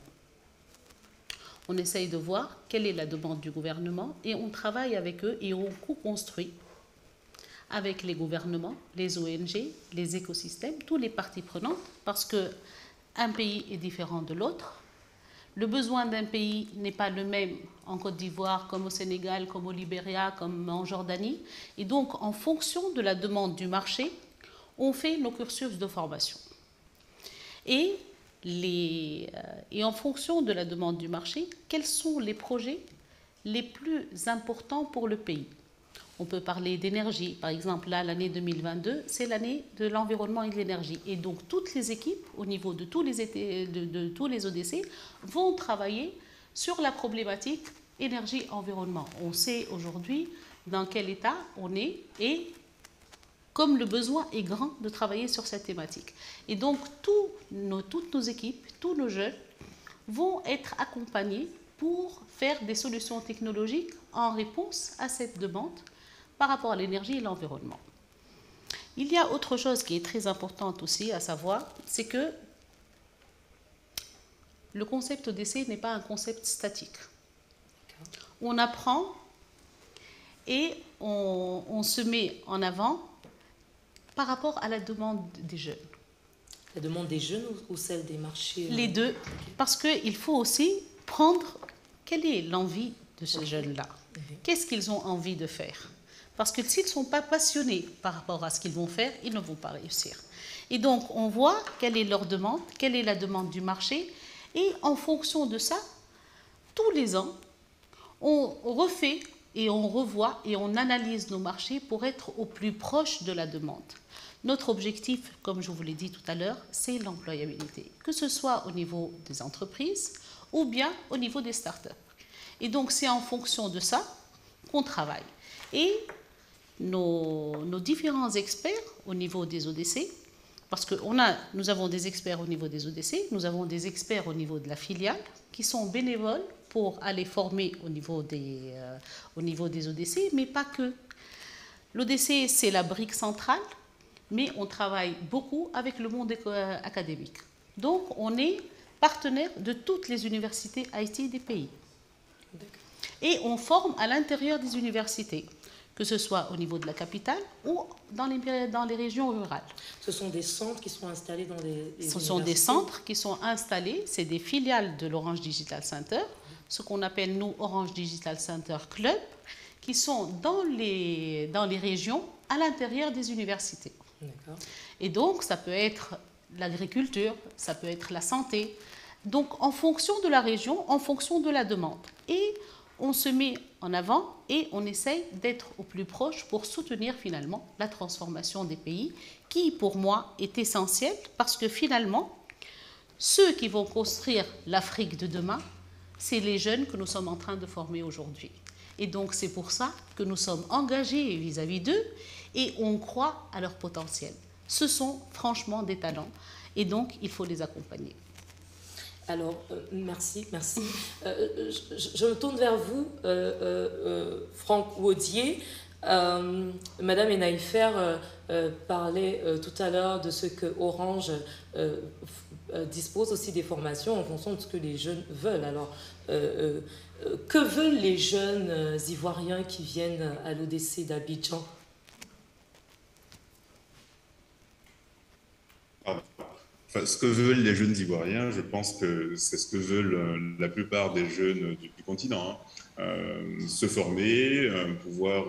On essaye de voir quelle est la demande du gouvernement, et on travaille avec eux et on co-construit avec les gouvernements, les ONG, les écosystèmes, toutes les parties prenantes, parce qu'un pays est différent de l'autre. Le besoin d'un pays n'est pas le même en Côte d'Ivoire, comme au Sénégal, comme au Libéria, comme en Jordanie. Et donc, en fonction de la demande du marché, on fait nos cursus de formation. Et en fonction de la demande du marché, quels sont les projets les plus importants pour le pays? On peut parler d'énergie. Par exemple, là, l'année 2022, c'est l'année de l'environnement et de l'énergie. Et donc, toutes les équipes, au niveau de tous les ODC, vont travailler sur la problématique énergie-environnement. On sait aujourd'hui dans quel état on est, et comme le besoin est grand de travailler sur cette thématique. Et donc, toutes nos équipes, tous nos jeunes vont être accompagnés pour faire des solutions technologiques en réponse à cette demande par rapport à l'énergie et l'environnement. Il y a autre chose qui est très importante aussi à savoir, c'est que le concept ODC n'est pas un concept statique. On apprend et on se met en avant par rapport à la demande des jeunes. La demande des jeunes ou celle des marchés? Les deux, parce qu'il faut aussi prendre quelle est l'envie de ces jeunes-là. Qu'est-ce qu'ils ont envie de faire? Parce que s'ils ne sont pas passionnés par rapport à ce qu'ils vont faire, ils ne vont pas réussir. Et donc, on voit quelle est leur demande, quelle est la demande du marché, et en fonction de ça, tous les ans, on refait et on revoit et on analyse nos marchés pour être au plus proche de la demande. Notre objectif, comme je vous l'ai dit tout à l'heure, c'est l'employabilité, que ce soit au niveau des entreprises ou bien au niveau des startups. Et donc, c'est en fonction de ça qu'on travaille. Et nos différents experts au niveau des ODC, parce que nous avons des experts au niveau des ODC, nous avons des experts au niveau de la filiale qui sont bénévoles pour aller former au niveau des ODC, mais pas que. L'ODC, c'est la brique centrale, mais on travaille beaucoup avec le monde académique. Donc, on est partenaire de toutes les universités IT des pays. Et on forme à l'intérieur des universités, que ce soit au niveau de la capitale ou dans les régions rurales. Ce sont des centres qui sont installés dans les universités. Ce sont des centres qui sont installés, c'est des filiales de l'Orange Digital Center, ce qu'on appelle nous Orange Digital Center Club, qui sont dans les régions à l'intérieur des universités. Et donc, ça peut être l'agriculture, ça peut être la santé. Donc, en fonction de la région, en fonction de la demande. Et on se met en avant et on essaye d'être au plus proche pour soutenir finalement la transformation des pays, qui pour moi est essentielle parce que finalement, ceux qui vont construire l'Afrique de demain, c'est les jeunes que nous sommes en train de former aujourd'hui. Et donc, c'est pour ça que nous sommes engagés vis-à-vis d'eux et on croit à leur potentiel. Ce sont franchement des talents et donc il faut les accompagner. Alors, merci. Je me tourne vers vous, Franck Waudier. Madame Enaïfer parlait tout à l'heure de ce que Orange dispose aussi des formations en fonction de ce que les jeunes veulent. Alors, que veulent les jeunes Ivoiriens qui viennent à l'ODC d'Abidjan ? Enfin, ce que veulent les jeunes Ivoiriens, je pense que c'est ce que veulent la plupart des jeunes du continent. Se former, pouvoir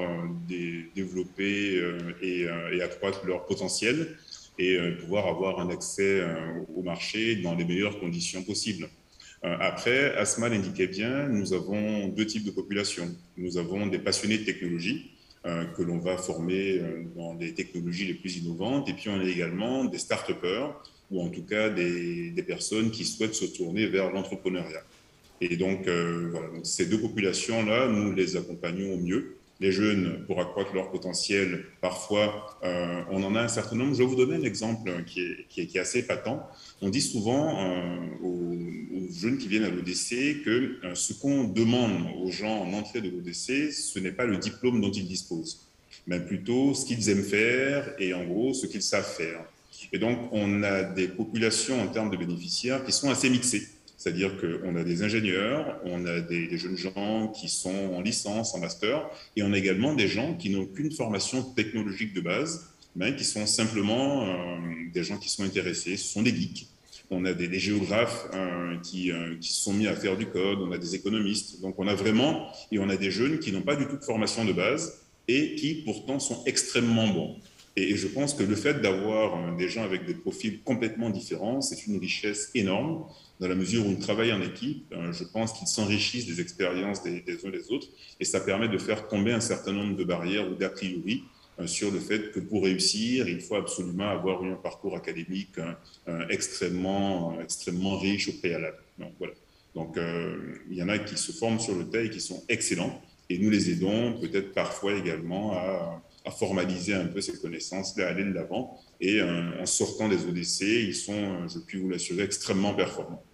développer et accroître leur potentiel et pouvoir avoir un accès au marché dans les meilleures conditions possibles. Après, Asma l'indiquait bien, nous avons deux types de populations. Nous avons des passionnés de technologie que l'on va former dans les technologies les plus innovantes, et puis on a également des start-upers, ou en tout cas des personnes qui souhaitent se tourner vers l'entrepreneuriat. Et donc, voilà, donc ces deux populations-là, nous les accompagnons au mieux. Les jeunes, pour accroître leur potentiel, parfois, on en a un certain nombre. Je vais vous donner un exemple qui est assez patent. On dit souvent aux jeunes qui viennent à l'ODC que ce qu'on demande aux gens en entrée de l'ODC, ce n'est pas le diplôme dont ils disposent, mais plutôt ce qu'ils aiment faire et en gros ce qu'ils savent faire. Et donc, on a des populations en termes de bénéficiaires qui sont assez mixées. C'est-à-dire qu'on a des ingénieurs, on a des jeunes gens qui sont en licence, en master, et on a également des gens qui n'ont aucune formation technologique de base, mais qui sont simplement des gens qui sont intéressés, ce sont des geeks. On a des géographes qui se sont mis à faire du code, on a des économistes. Donc on a vraiment, et on a des jeunes qui n'ont pas du tout de formation de base et qui pourtant sont extrêmement bons. Et je pense que le fait d'avoir des gens avec des profils complètement différents, c'est une richesse énorme, dans la mesure où ils travaillent en équipe. Je pense qu'ils s'enrichissent des expériences des uns des autres, et ça permet de faire tomber un certain nombre de barrières ou d'a priori sur le fait que pour réussir, il faut absolument avoir eu un parcours académique extrêmement riche au préalable. Donc, voilà. Donc il y en a qui se forment sur le tas et qui sont excellents, et nous les aidons peut-être parfois également à formaliser un peu ces connaissances-là, à aller de l'avant. Et en sortant des ODC, ils sont, je puis vous l'assurer, extrêmement performants.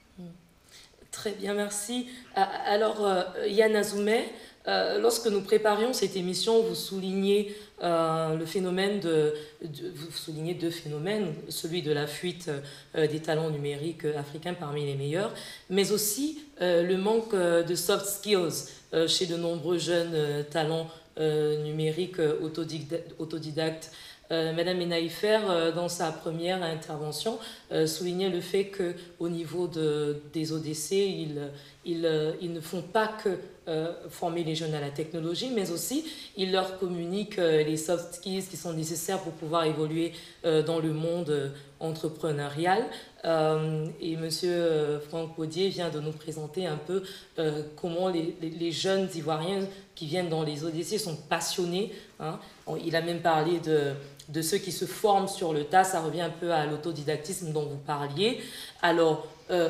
Très bien, merci. Alors, Yann Azoumé, lorsque nous préparions cette émission, vous soulignez le phénomène vous soulignez deux phénomènes, celui de la fuite des talents numériques africains parmi les meilleurs, mais aussi le manque de soft skills chez de nombreux jeunes talents numériques autodidactes. Madame Enaïfer, dans sa première intervention, soulignait le fait qu'au niveau des ODC, ils ne font pas que former les jeunes à la technologie, mais aussi ils leur communiquent les soft skills qui sont nécessaires pour pouvoir évoluer dans le monde entrepreneuriale. Et Monsieur Franck Audier vient de nous présenter un peu comment les jeunes Ivoiriens qui viennent dans les ODC sont passionnés. Hein. Il a même parlé de ceux qui se forment sur le tas. Ça revient un peu à l'autodidactisme dont vous parliez. Alors,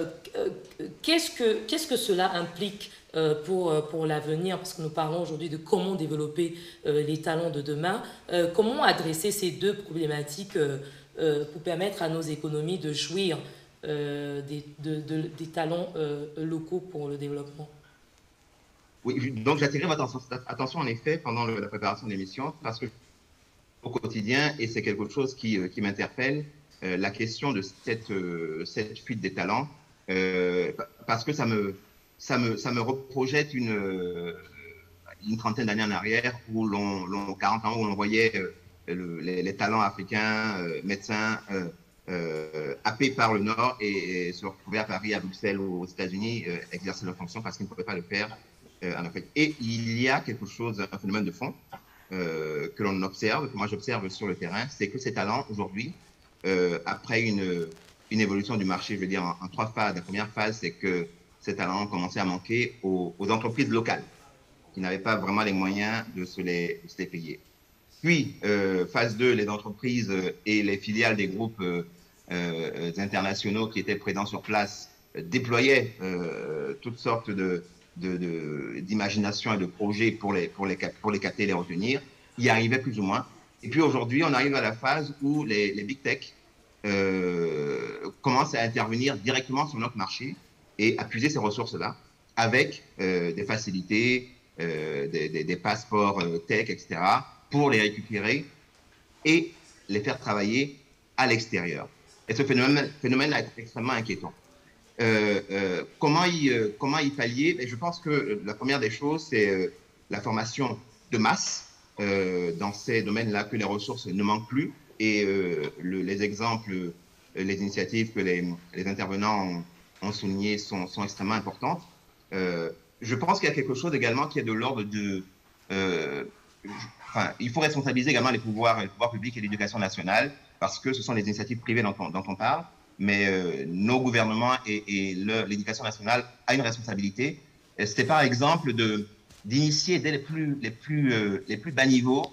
qu'est-ce que cela implique pour l'avenir, parce que nous parlons aujourd'hui de comment développer les talents de demain, comment adresser ces deux problématiques pour permettre à nos économies de jouir des talents locaux pour le développement. Oui, donc j'attirais votre attention en effet pendant la préparation de l'émission, parce que au quotidien, et c'est quelque chose qui m'interpelle, la question de cette fuite des talents, parce que ça me reprojette une trentaine d'années en arrière, 40 ans, où l'on voyait les talents africains, médecins, happés par le Nord et se retrouver à Paris, à Bruxelles ou aux États-Unis, exercer leurs fonctions parce qu'ils ne pouvaient pas le faire en Afrique. Et il y a quelque chose, un phénomène de fond que l'on observe, que moi j'observe sur le terrain, c'est que ces talents, aujourd'hui, après une évolution du marché, je veux dire, en 3 phases. La première phase, c'est que ces talents ont commencé à manquer aux entreprises locales qui n'avaient pas vraiment les moyens de se les payer. Puis, phase 2, les entreprises et les filiales des groupes internationaux qui étaient présents sur place déployaient toutes sortes d'imagination et de projets pour les capter et les retenir. Y arrivaient plus ou moins. Et puis aujourd'hui, on arrive à la phase où les big tech commencent à intervenir directement sur notre marché et à puiser ces ressources-là avec des facilités, des passeports tech, etc., pour les récupérer et les faire travailler à l'extérieur. Et ce phénomène est extrêmement inquiétant. Comment y pallier? Je pense que la première des choses, c'est la formation de masse dans ces domaines-là, que les ressources ne manquent plus. Et les exemples, les initiatives que les intervenants ont soulignées sont extrêmement importantes. Je pense qu'il y a quelque chose également qui est de l'ordre de... il faut responsabiliser également les pouvoirs publics et l'éducation nationale, parce que ce sont les initiatives privées dont on parle, mais nos gouvernements et l'éducation nationale a une responsabilité. C'est par exemple d'initier dès les plus bas niveaux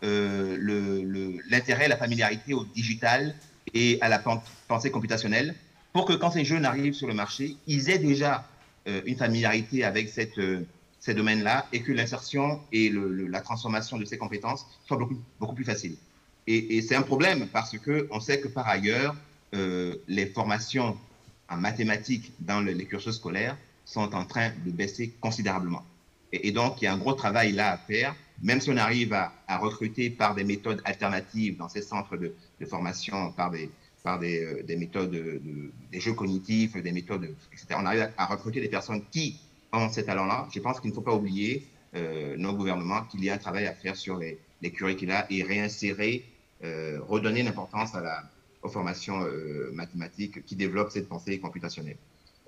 l'intérêt, la familiarité au digital et à la pensée computationnelle, pour que quand ces jeunes arrivent sur le marché, ils aient déjà une familiarité avec ces domaines-là et que l'insertion et la transformation de ces compétences soient beaucoup plus faciles. Et c'est un problème parce qu'on sait que par ailleurs, les formations en mathématiques dans les cursus scolaires sont en train de baisser considérablement. Et donc, il y a un gros travail là à faire, même si on arrive à recruter par des méthodes alternatives dans ces centres de formation, par des méthodes, des jeux cognitifs, des méthodes, etc. On arrive à recruter des personnes qui ont ces talents-là. Je pense qu'il ne faut pas oublier, nos gouvernements, qu'il y a un travail à faire sur les curricula et réinsérer, redonner l'importance aux formations mathématiques qui développent cette pensée computationnelle.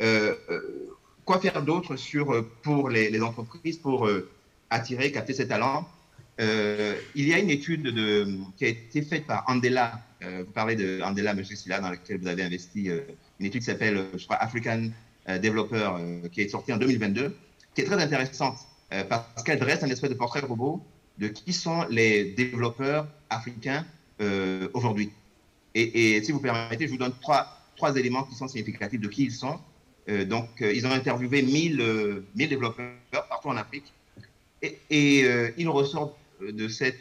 Quoi faire d'autre pour les entreprises pour attirer, capter ces talents? Il y a une étude qui a été faite par Andela, vous parlez de Andela, M. Silla, dans laquelle vous avez investi, une étude qui s'appelle, je crois, African Developer, qui est sortie en 2022, qui est très intéressante parce qu'elle dresse un espèce de portrait robot de qui sont les développeurs africains aujourd'hui. Et si vous permettez, je vous donne trois éléments qui sont significatifs de qui ils sont. Donc, ils ont interviewé 1000 développeurs partout en Afrique et il ressort de cette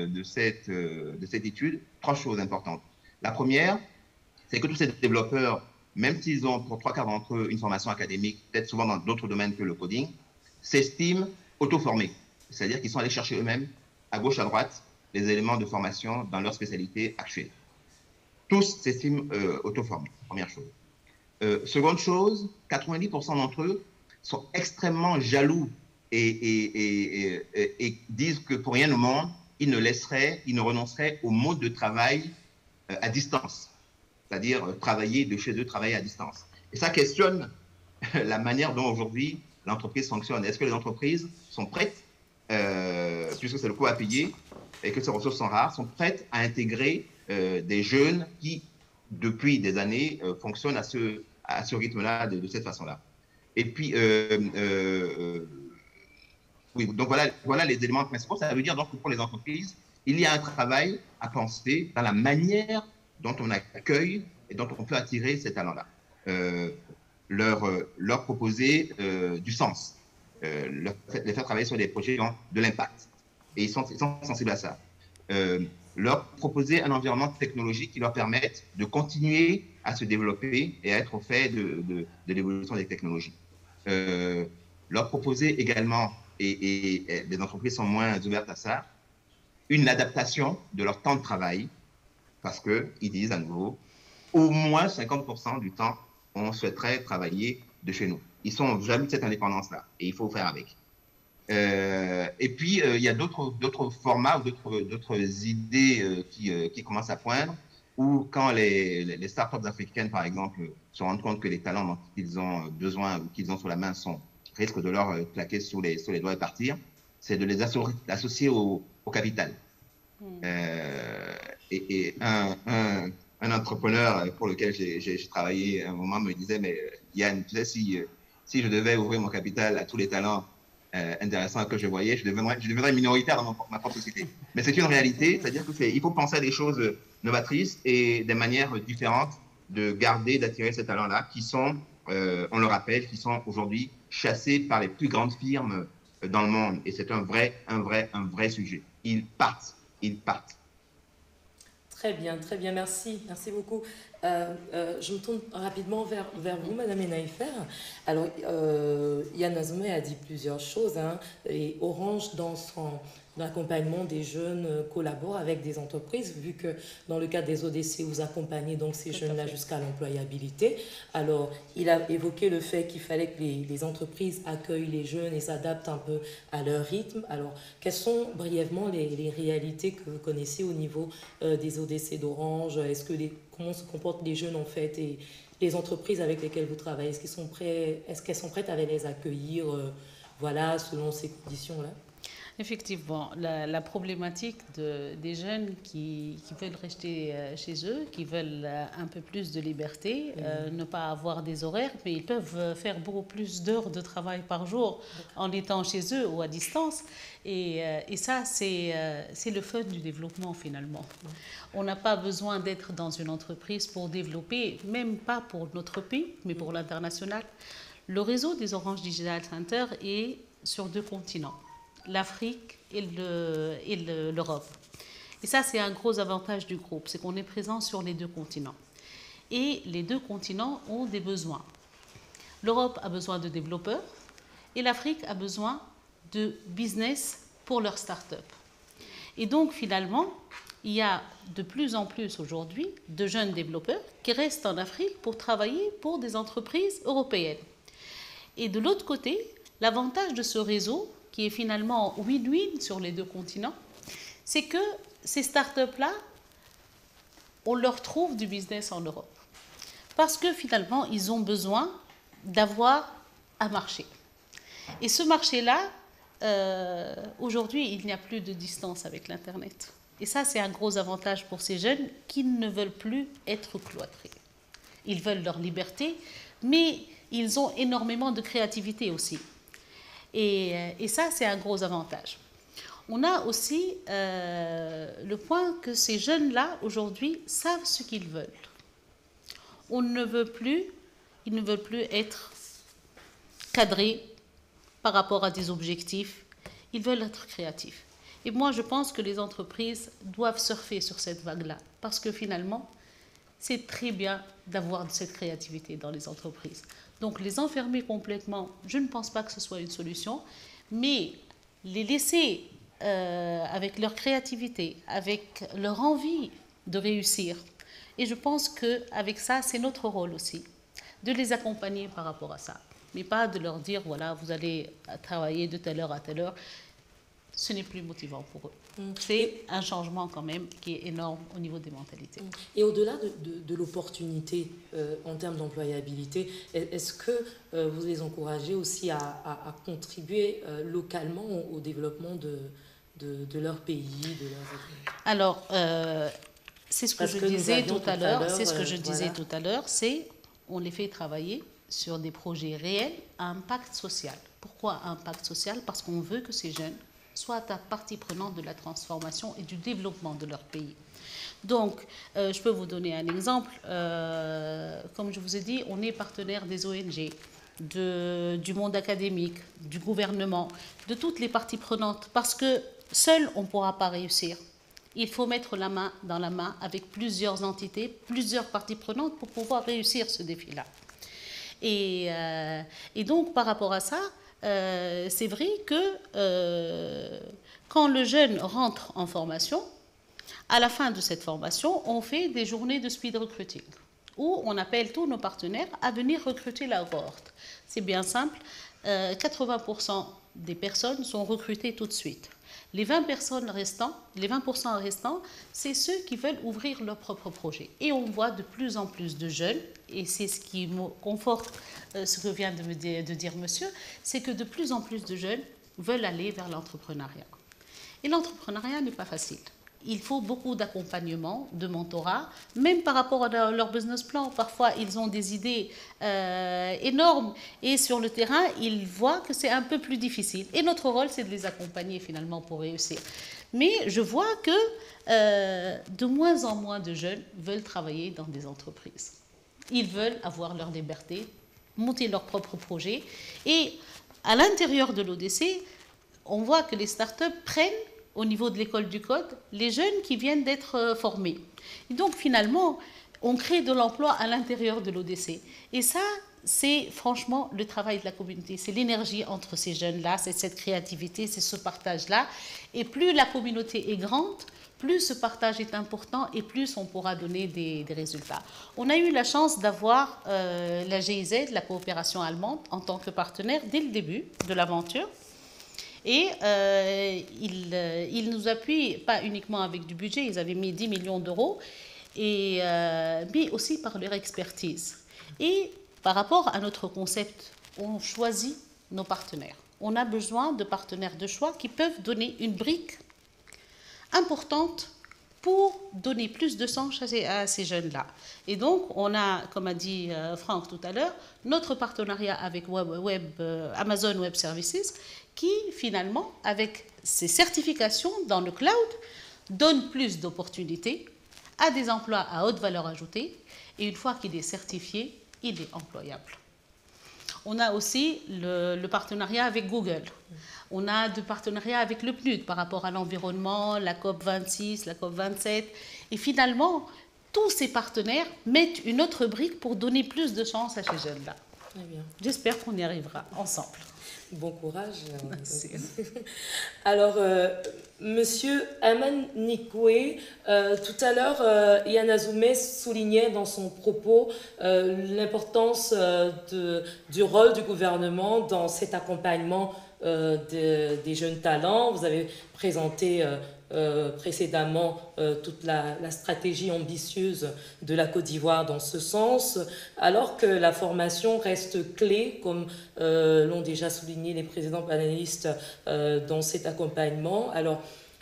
étude 3 choses importantes. La première, c'est que tous ces développeurs, même s'ils ont pour 3 quarts d'entre eux une formation académique, peut-être souvent dans d'autres domaines que le coding, s'estiment auto-formés. C'est-à-dire qu'ils sont allés chercher eux-mêmes, à gauche, à droite, les éléments de formation dans leur spécialité actuelle. Tous s'estiment auto-formés, première chose. Seconde chose, 90% d'entre eux sont extrêmement jaloux et disent que pour rien au monde, ils ne renonceraient au mode de travail à distance, c'est-à-dire travailler de chez eux, travailler à distance. Et ça questionne la manière dont aujourd'hui l'entreprise fonctionne. Est-ce que les entreprises sont prêtes, puisque c'est le coût à payer et que ces ressources sont rares, sont prêtes à intégrer des jeunes qui depuis des années, fonctionne à ce rythme-là, de cette façon-là. Et puis, oui, donc voilà les éléments principaux. Ça veut dire donc que pour les entreprises, il y a un travail à penser dans la manière dont on accueille et dont on peut attirer ces talents-là. Leur proposer du sens, les faire travailler sur des projets qui ont de l'impact. Et ils sont sensibles à ça. Leur proposer un environnement technologique qui leur permette de continuer à se développer et à être au fait de l'évolution des technologies. Leur proposer également, et les entreprises sont moins ouvertes à ça, une adaptation de leur temps de travail, parce qu'ils disent à nouveau, au moins 50% du temps, on souhaiterait travailler de chez nous. Ils sont jaloux de cette indépendance-là, et il faut faire avec. Et puis, il y a d'autres formats ou d'autres idées qui commencent à poindre, où quand les startups africaines, par exemple, se rendent compte que les talents dont ils ont besoin ou qu'ils ont sous la main risquent de leur claquer sous les doigts et partir, c'est de les associer au capital. Et un entrepreneur pour lequel j'ai travaillé à un moment me disait, mais Yann, tu sais, si je devais ouvrir mon capital à tous les talents intéressants que je voyais, je deviendrais minoritaire dans ma propre société. Mais c'est une réalité, c'est-à-dire qu'il faut penser à des choses novatrices et des manières différentes de garder, d'attirer ces talents-là qui sont, on le rappelle, qui sont aujourd'hui chassés par les plus grandes firmes dans le monde. Et c'est un vrai sujet. Ils partent. Très bien, merci beaucoup. Je me tourne rapidement vers vous, Madame Enaïfer. Alors, Yann Azoume a dit plusieurs choses, hein, et Orange, dans l'accompagnement des jeunes, collabore avec des entreprises, vu que dans le cadre des ODC, vous accompagnez donc ces jeunes-là jusqu'à l'employabilité. Alors, il a évoqué le fait qu'il fallait que les entreprises accueillent les jeunes et s'adaptent un peu à leur rythme. Alors, quelles sont brièvement les réalités que vous connaissez au niveau des ODC d'Orange? Comment se comportent les jeunes en fait, et les entreprises avec lesquelles vous travaillez? Est-ce qu'elles sont prêtes à les accueillir voilà, selon ces conditions-là? Effectivement, la problématique des jeunes qui veulent rester chez eux, qui veulent un peu plus de liberté, ne pas avoir des horaires, mais ils peuvent faire beaucoup plus d'heures de travail par jour en étant chez eux ou à distance. Et ça, c'est le fun du développement finalement. On n'a pas besoin d'être dans une entreprise pour développer, même pas pour notre pays, mais pour l'international. Le réseau des Orange Digital Center est sur 2 continents. L'Afrique et l'Europe. Et ça, c'est un gros avantage du groupe, c'est qu'on est présent sur les 2 continents. Et les 2 continents ont des besoins. L'Europe a besoin de développeurs et l'Afrique a besoin de business pour leurs start-up. Et donc, finalement, il y a de plus en plus aujourd'hui de jeunes développeurs qui restent en Afrique pour travailler pour des entreprises européennes. Et de l'autre côté, l'avantage de ce réseau, qui est finalement win-win sur les 2 continents, c'est que ces startups-là, on leur trouve du business en Europe. Parce que finalement, ils ont besoin d'avoir un marché. Et ce marché-là, aujourd'hui, il n'y a plus de distance avec l'Internet. Et ça, c'est un gros avantage pour ces jeunes qui ne veulent plus être cloîtrés. Ils veulent leur liberté, mais ils ont énormément de créativité aussi. Et ça, c'est un gros avantage. On a aussi le point que ces jeunes-là, aujourd'hui, savent ce qu'ils veulent. Ils ne veulent plus être cadrés par rapport à des objectifs. Ils veulent être créatifs. Et moi, je pense que les entreprises doivent surfer sur cette vague-là. Parce que finalement, c'est très bien d'avoir cette créativité dans les entreprises. Donc, les enfermer complètement, je ne pense pas que ce soit une solution, mais les laisser avec leur créativité, avec leur envie de réussir. Et je pense qu'avec ça, c'est notre rôle aussi, de les accompagner par rapport à ça. Mais pas de leur dire, voilà, vous allez travailler de telle heure à telle heure. Ce n'est plus motivant pour eux. C'est un changement quand même qui est énorme au niveau des mentalités. Et au-delà de l'opportunité en termes d'employabilité, est-ce que vous les encouragez aussi à contribuer localement au développement de leur pays, de leurs... Alors, C'est ce que je disais tout à l'heure. C'est ce que je disais tout à l'heure. C'est on les fait travailler sur des projets réels à impact social. Pourquoi impact social? Parce qu'on veut que ces jeunes soient à partie prenante de la transformation et du développement de leur pays. Donc, je peux vous donner un exemple. Comme je vous ai dit, on est partenaire des ONG, du monde académique, du gouvernement, de toutes les parties prenantes, parce que seul, on ne pourra pas réussir. Il faut mettre la main dans la main avec plusieurs entités, plusieurs parties prenantes pour pouvoir réussir ce défi-là. Et donc, par rapport à ça, c'est vrai que quand le jeune rentre en formation, à la fin de cette formation, on fait des journées de speed recruiting où on appelle tous nos partenaires à venir recruter la cohorte. C'est bien simple, 80% des personnes sont recrutées tout de suite. Les 20% restants, c'est ceux qui veulent ouvrir leur propre projet. Et on voit de plus en plus de jeunes, et c'est ce qui me conforte ce que vient de dire monsieur, c'est que de plus en plus de jeunes veulent aller vers l'entrepreneuriat. Et l'entrepreneuriat n'est pas facile. Il faut beaucoup d'accompagnement, de mentorat, même par rapport à leur business plan. Parfois, ils ont des idées énormes et sur le terrain, ils voient que c'est un peu plus difficile. Et notre rôle, c'est de les accompagner finalement pour réussir. Mais je vois que de moins en moins de jeunes veulent travailler dans des entreprises. Ils veulent avoir leur liberté, monter leur propre projet. Et à l'intérieur de l'ODC, on voit que les startups prennent au niveau de l'école du code, les jeunes qui viennent d'être formés. Et donc finalement, on crée de l'emploi à l'intérieur de l'ODC. Et ça, c'est franchement le travail de la communauté. C'est l'énergie entre ces jeunes-là, c'est cette créativité, c'est ce partage-là. Et plus la communauté est grande, plus ce partage est important et plus on pourra donner des résultats. On a eu la chance d'avoir la GIZ, la coopération allemande, en tant que partenaire dès le début de l'aventure. Et ils nous appuient, pas uniquement avec du budget, ils avaient mis 10 millions d'euros, mais aussi par leur expertise. Et par rapport à notre concept, on choisit nos partenaires. On a besoin de partenaires de choix qui peuvent donner une brique importante pour donner plus de sens à ces jeunes-là. Et donc, on a, comme a dit Franck tout à l'heure, notre partenariat avec Amazon Web Services, qui, finalement, avec ces certifications dans le cloud, donne plus d'opportunités à des emplois à haute valeur ajoutée. Et une fois qu'il est certifié, il est employable. On a aussi le partenariat avec Google. On a des partenariats avec le PNUD par rapport à l'environnement, la COP26, la COP27. Et finalement, tous ces partenaires mettent une autre brique pour donner plus de chance à ces jeunes-là. J'espère qu'on y arrivera ensemble. Bon courage. Merci. Alors, Monsieur Aman Nikwe, tout à l'heure, Yann Azoumé soulignait dans son propos l'importance du rôle du gouvernement dans cet accompagnement des jeunes talents. Vous avez présenté précédemment toute la stratégie ambitieuse de la Côte d'Ivoire dans ce sens, alors que la formation reste clé, comme l'ont déjà souligné les précédents panélistes dans cet accompagnement. Alors,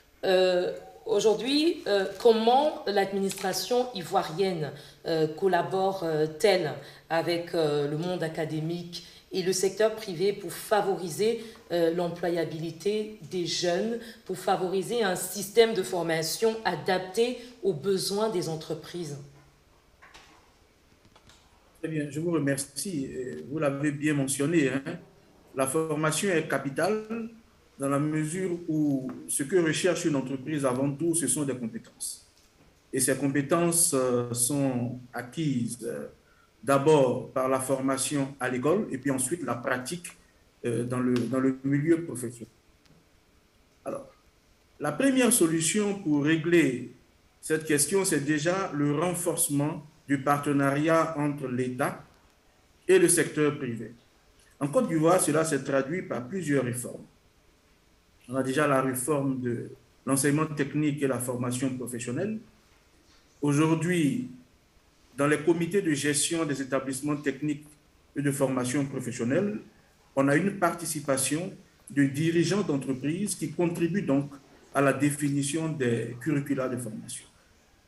aujourd'hui, comment l'administration ivoirienne collabore-t-elle avec le monde académique et le secteur privé pour favoriser l'employabilité des jeunes, pour favoriser un système de formation adapté aux besoins des entreprises? Très bien, je vous remercie. Vous l'avez bien mentionné, hein, la formation est capitale dans la mesure où ce que recherche une entreprise avant tout, ce sont des compétences. Et ces compétences sont acquises d'abord par la formation à l'école et puis ensuite la pratique dans le milieu professionnel. Alors, la première solution pour régler cette question, c'est déjà le renforcement du partenariat entre l'État et le secteur privé. En Côte d'Ivoire, cela s'est traduit par plusieurs réformes. On a déjà la réforme de l'enseignement technique et la formation professionnelle. Aujourd'hui, dans les comités de gestion des établissements techniques et de formation professionnelle, on a une participation de dirigeants d'entreprises qui contribuent donc à la définition des curricula de formation.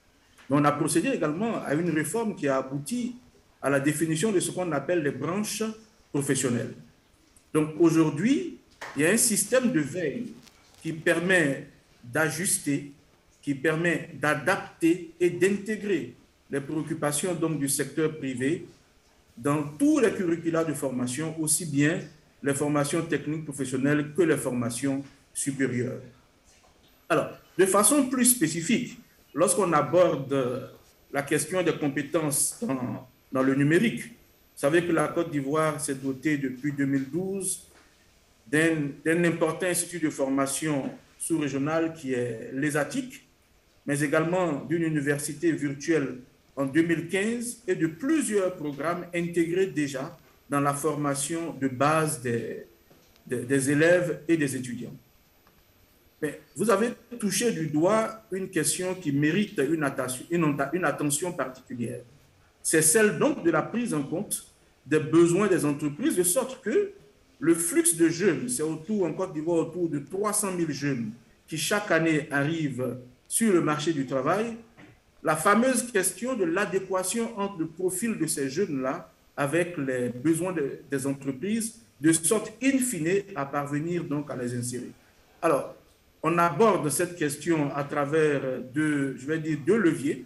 Mais on a procédé également à une réforme qui a abouti à la définition de ce qu'on appelle les branches professionnelles. Donc aujourd'hui, il y a un système de veille qui permet d'ajuster, qui permet d'adapter et d'intégrer les préoccupations donc, du secteur privé dans tous les curricula de formation, aussi bien les formations techniques professionnelles que les formations supérieures. Alors, de façon plus spécifique, lorsqu'on aborde la question des compétences dans le numérique, vous savez que la Côte d'Ivoire s'est dotée depuis 2012 d'un important institut de formation sous-régional qui est l'ESATIC, mais également d'une université virtuelle en 2015 et de plusieurs programmes intégrés déjà dans la formation de base des élèves et des étudiants. Mais vous avez touché du doigt une question qui mérite une attention particulière. C'est celle donc de la prise en compte des besoins des entreprises, de sorte que le flux de jeunes, c'est en Côte d'Ivoire autour de 300 000 jeunes qui chaque année arrivent sur le marché du travail, la fameuse question de l'adéquation entre le profil de ces jeunes-là avec les besoins des entreprises, de sorte in fine à parvenir donc à les insérer. Alors, on aborde cette question à travers deux leviers.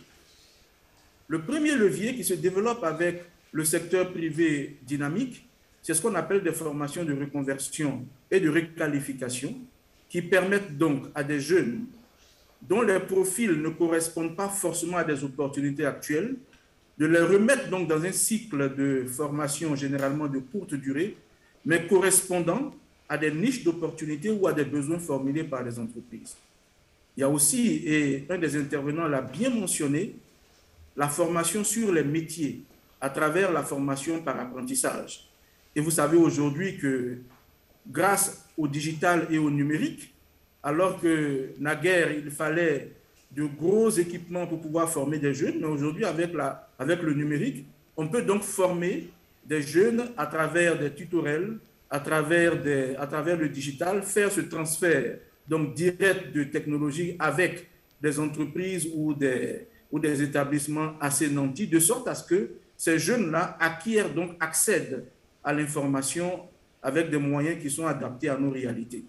Le premier levier qui se développe avec le secteur privé dynamique, c'est ce qu'on appelle des formations de reconversion et de requalification qui permettent donc à des jeunes dont les profils ne correspondent pas forcément à des opportunités actuelles, de les remettre donc dans un cycle de formation généralement de courte durée, mais correspondant à des niches d'opportunités ou à des besoins formulés par les entreprises. Il y a aussi, et un des intervenants l'a bien mentionné, la formation sur les métiers à travers la formation par apprentissage. Et vous savez aujourd'hui que grâce au digital et au numérique, alors que naguère il fallait de gros équipements pour pouvoir former des jeunes, mais aujourd'hui avec le numérique, on peut donc former des jeunes à travers des tutoriels, à travers le digital, faire ce transfert donc direct de technologie avec des entreprises ou des établissements assez nantis, de sorte à ce que ces jeunes-là acquièrent, donc accèdent à l'information avec des moyens qui sont adaptés à nos réalités.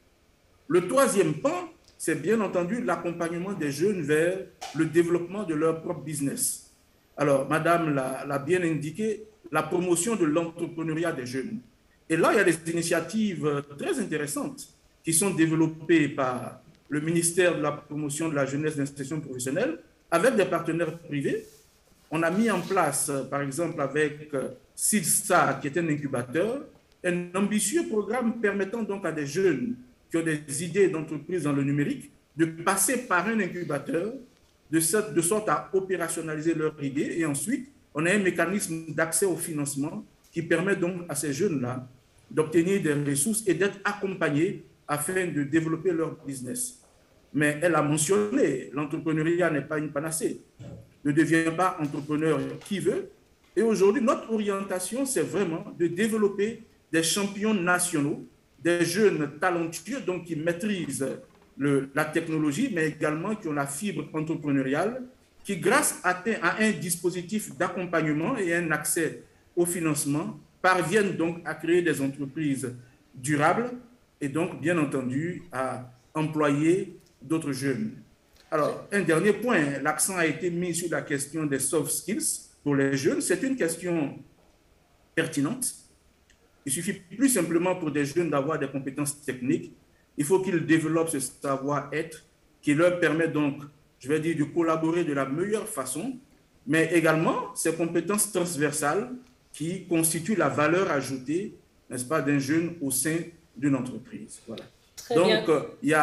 Le troisième pan, c'est bien entendu l'accompagnement des jeunes vers le développement de leur propre business. Alors, Madame l'a bien indiqué, la promotion de l'entrepreneuriat des jeunes. Et là, il y a des initiatives très intéressantes qui sont développées par le ministère de la promotion de la jeunesse et de l'insertion professionnelle avec des partenaires privés. On a mis en place, par exemple, avec SIDSA, qui est un incubateur, un ambitieux programme permettant donc à des jeunes qui ont des idées d'entreprise dans le numérique de passer par un incubateur de sorte à opérationnaliser leurs idées. Et ensuite, on a un mécanisme d'accès au financement qui permet donc à ces jeunes-là d'obtenir des ressources et d'être accompagnés afin de développer leur business. Mais elle a mentionné, l'entrepreneuriat n'est pas une panacée. Ne devient pas entrepreneur qui veut. Et aujourd'hui, notre orientation, c'est vraiment de développer des champions nationaux, des jeunes talentueux donc qui maîtrisent la technologie, mais également qui ont la fibre entrepreneuriale, qui grâce à un dispositif d'accompagnement et un accès au financement, parviennent donc à créer des entreprises durables et donc, bien entendu, à employer d'autres jeunes. Alors, un dernier point, l'accent a été mis sur la question des soft skills pour les jeunes. C'est une question pertinente. Il suffit plus simplement pour des jeunes d'avoir des compétences techniques. Il faut qu'ils développent ce savoir-être qui leur permet donc, je vais dire, de collaborer de la meilleure façon, mais également ces compétences transversales qui constituent la valeur ajoutée, n'est-ce pas, d'un jeune au sein d'une entreprise. Voilà. Donc, il y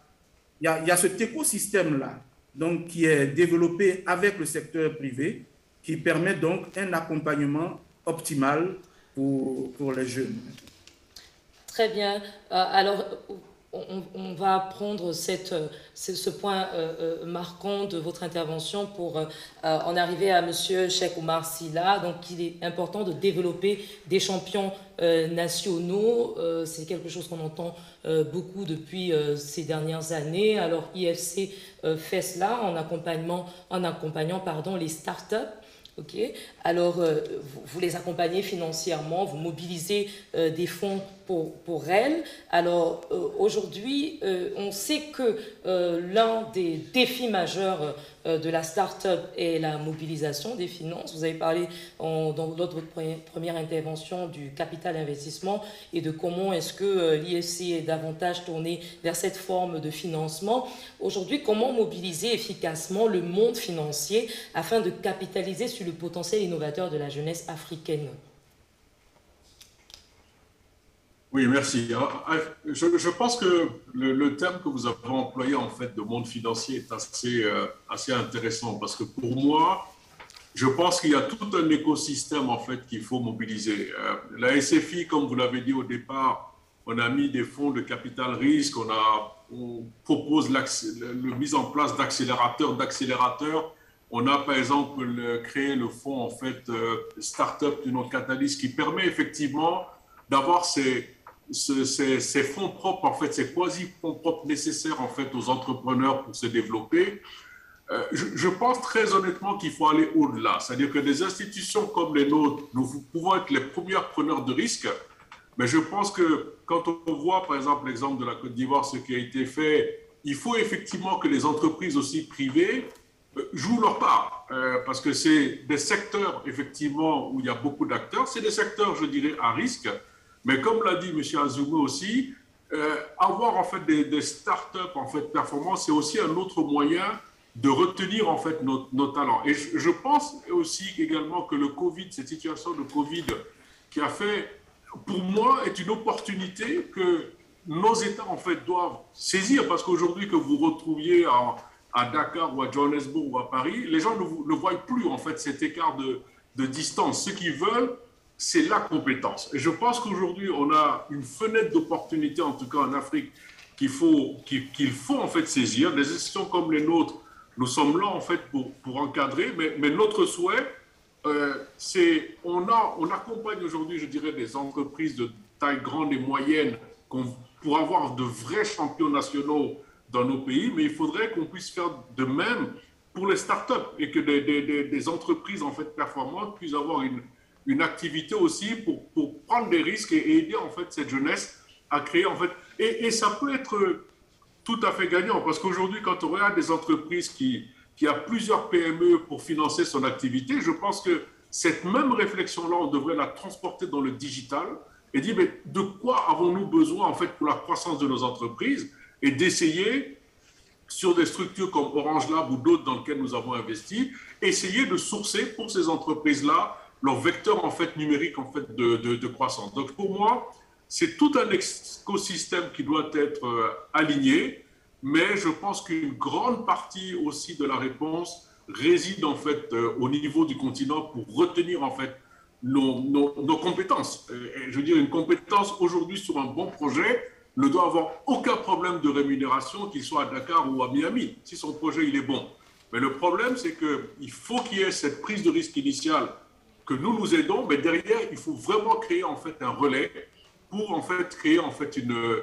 a cet écosystème-là donc, qui est développé avec le secteur privé qui permet donc un accompagnement optimal pour les jeunes. Très bien. Alors, on va prendre ce point marquant de votre intervention pour en arriver à M. Cheikh Oumar Sylla. Donc, il est important de développer des champions nationaux. C'est quelque chose qu'on entend beaucoup depuis ces dernières années. Alors, IFC fait cela en accompagnant les startups. Okay. Alors, vous les accompagnez financièrement, vous mobilisez des fonds pour elles. Alors, aujourd'hui, on sait que l'un des défis majeurs de la start-up est la mobilisation des finances. Vous avez parlé dans votre première intervention du capital investissement et de comment est-ce que l'IFC est davantage tourné vers cette forme de financement. Aujourd'hui, comment mobiliser efficacement le monde financier afin de capitaliser sur le potentiel innovateur de la jeunesse africaine? Oui, merci. Je pense que le terme que vous avez employé, en fait, de monde financier est assez intéressant parce que pour moi, je pense qu'il y a tout un écosystème, en fait, qu'il faut mobiliser. La SFI, comme vous l'avez dit au départ, on a mis des fonds de capital risque, on propose la mise en place d'accélérateurs. On a, par exemple, créé le fonds, en fait, Startup du nom Catalyst qui permet effectivement d'avoir ces fonds propres, en fait, ces quasi-fonds propres nécessaires, en fait, aux entrepreneurs pour se développer. Je pense très honnêtement qu'il faut aller au-delà. C'est-à-dire que des institutions comme les nôtres, nous pouvons être les premières preneurs de risques, mais je pense que quand on voit, par exemple, l'exemple de la Côte d'Ivoire, ce qui a été fait, il faut effectivement que les entreprises aussi privées jouent leur part, parce que c'est des secteurs, effectivement, où il y a beaucoup d'acteurs. C'est des secteurs, je dirais, à risque. Mais comme l'a dit M. Azoumé aussi, avoir en fait des startups en fait performantes, c'est aussi un autre moyen de retenir en fait nos talents. Et je pense aussi également que le Covid, cette situation de Covid qui a fait, pour moi, est une opportunité que nos États en fait doivent saisir, parce qu'aujourd'hui que vous retrouviez à Dakar ou à Johannesburg ou à Paris, les gens ne voient plus en fait cet écart de distance. Ce qu'ils veulent, c'est la compétence. Et je pense qu'aujourd'hui, on a une fenêtre d'opportunité, en tout cas en Afrique, qu'il faut en fait saisir. Des institutions comme les nôtres, nous sommes là en fait pour encadrer, mais notre souhait, c'est on accompagne aujourd'hui, je dirais, des entreprises de taille grande et moyenne pour avoir de vrais champions nationaux dans nos pays, mais il faudrait qu'on puisse faire de même pour les startups et que des entreprises en fait performantes puissent avoir une activité aussi pour prendre des risques et aider en fait cette jeunesse à créer en fait. Et ça peut être tout à fait gagnant parce qu'aujourd'hui, quand on regarde des entreprises qui a plusieurs PME pour financer son activité, je pense que cette même réflexion-là, on devrait la transporter dans le digital et dire mais de quoi avons-nous besoin en fait pour la croissance de nos entreprises et d'essayer sur des structures comme Orange Lab ou d'autres dans lesquelles nous avons investi, essayer de sourcer pour ces entreprises-là leur vecteur en fait numérique en fait de croissance. Donc pour moi, c'est tout un écosystème qui doit être aligné, mais je pense qu'une grande partie aussi de la réponse réside en fait au niveau du continent pour retenir en fait nos compétences. Et je veux dire, une compétence aujourd'hui sur un bon projet ne doit avoir aucun problème de rémunération, qu'il soit à Dakar ou à Miami, si son projet il est bon. Mais le problème, c'est qu'il faut qu'il y ait cette prise de risque initiale que nous aidons, mais derrière, il faut vraiment créer en fait un relais pour en fait créer en fait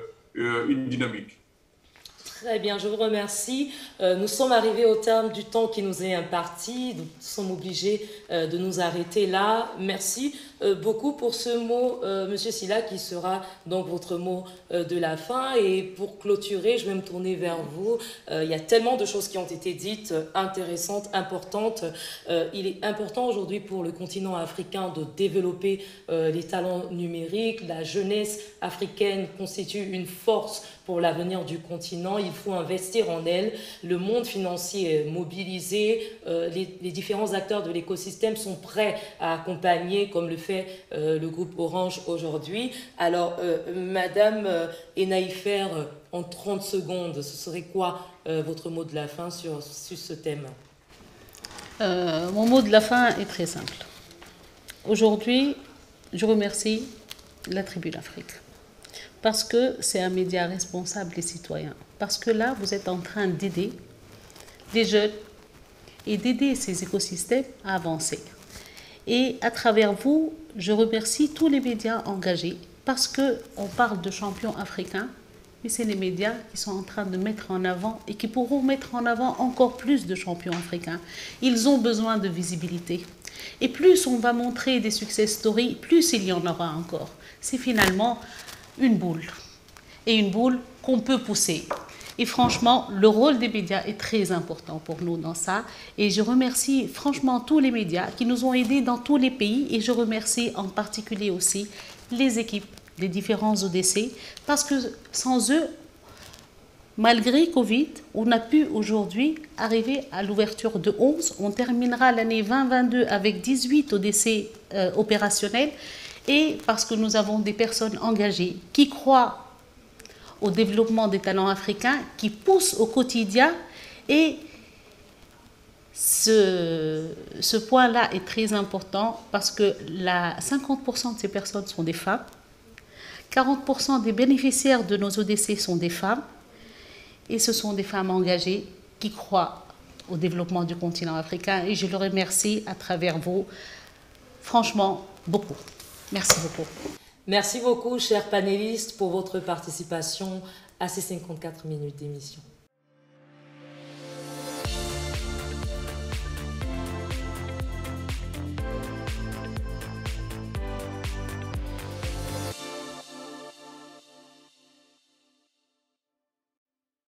une dynamique. Très bien, je vous remercie. Nous sommes arrivés au terme du temps qui nous est imparti. Nous sommes obligés de nous arrêter là. Merci beaucoup pour ce mot, Monsieur Sylla, qui sera donc votre mot de la fin. Et pour clôturer, je vais me tourner vers vous. Il y a tellement de choses qui ont été dites, intéressantes, importantes. Il est important aujourd'hui pour le continent africain de développer les talents numériques. La jeunesse africaine constitue une force pour l'avenir du continent. Il faut investir en elle. Le monde financier est mobilisé. Les différents acteurs de l'écosystème sont prêts à accompagner, comme le fait le groupe Orange aujourd'hui. Alors, Madame Enaïfer, en 30 secondes, ce serait quoi votre mot de la fin sur ce thème? Mon mot de la fin est très simple. Aujourd'hui, je remercie la Tribu d'Afrique parce que c'est un média responsable des citoyens. Parce que là, vous êtes en train d'aider des jeunes et d'aider ces écosystèmes à avancer. Et à travers vous, je remercie tous les médias engagés parce qu'on parle de champions africains, mais c'est les médias qui sont en train de mettre en avant et qui pourront mettre en avant encore plus de champions africains. Ils ont besoin de visibilité. Et plus on va montrer des success stories, plus il y en aura encore. C'est finalement une boule. Et une boule qu'on peut pousser. Et franchement, le rôle des médias est très important pour nous dans ça. Et je remercie franchement tous les médias qui nous ont aidés dans tous les pays. Et je remercie en particulier aussi les équipes des différents ODC. Parce que sans eux, malgré Covid, on a pu aujourd'hui arriver à l'ouverture de 11. On terminera l'année 2022 avec 18 ODC opérationnels. Et parce que nous avons des personnes engagées qui croient au développement des talents africains, qui poussent au quotidien. Et ce point-là est très important parce que 50% de ces personnes sont des femmes. 40% des bénéficiaires de nos ODC sont des femmes. Et ce sont des femmes engagées qui croient au développement du continent africain. Et je le remercie à travers vous, franchement, beaucoup. Merci beaucoup. Merci beaucoup, chers panélistes, pour votre participation à ces 54 minutes d'émission.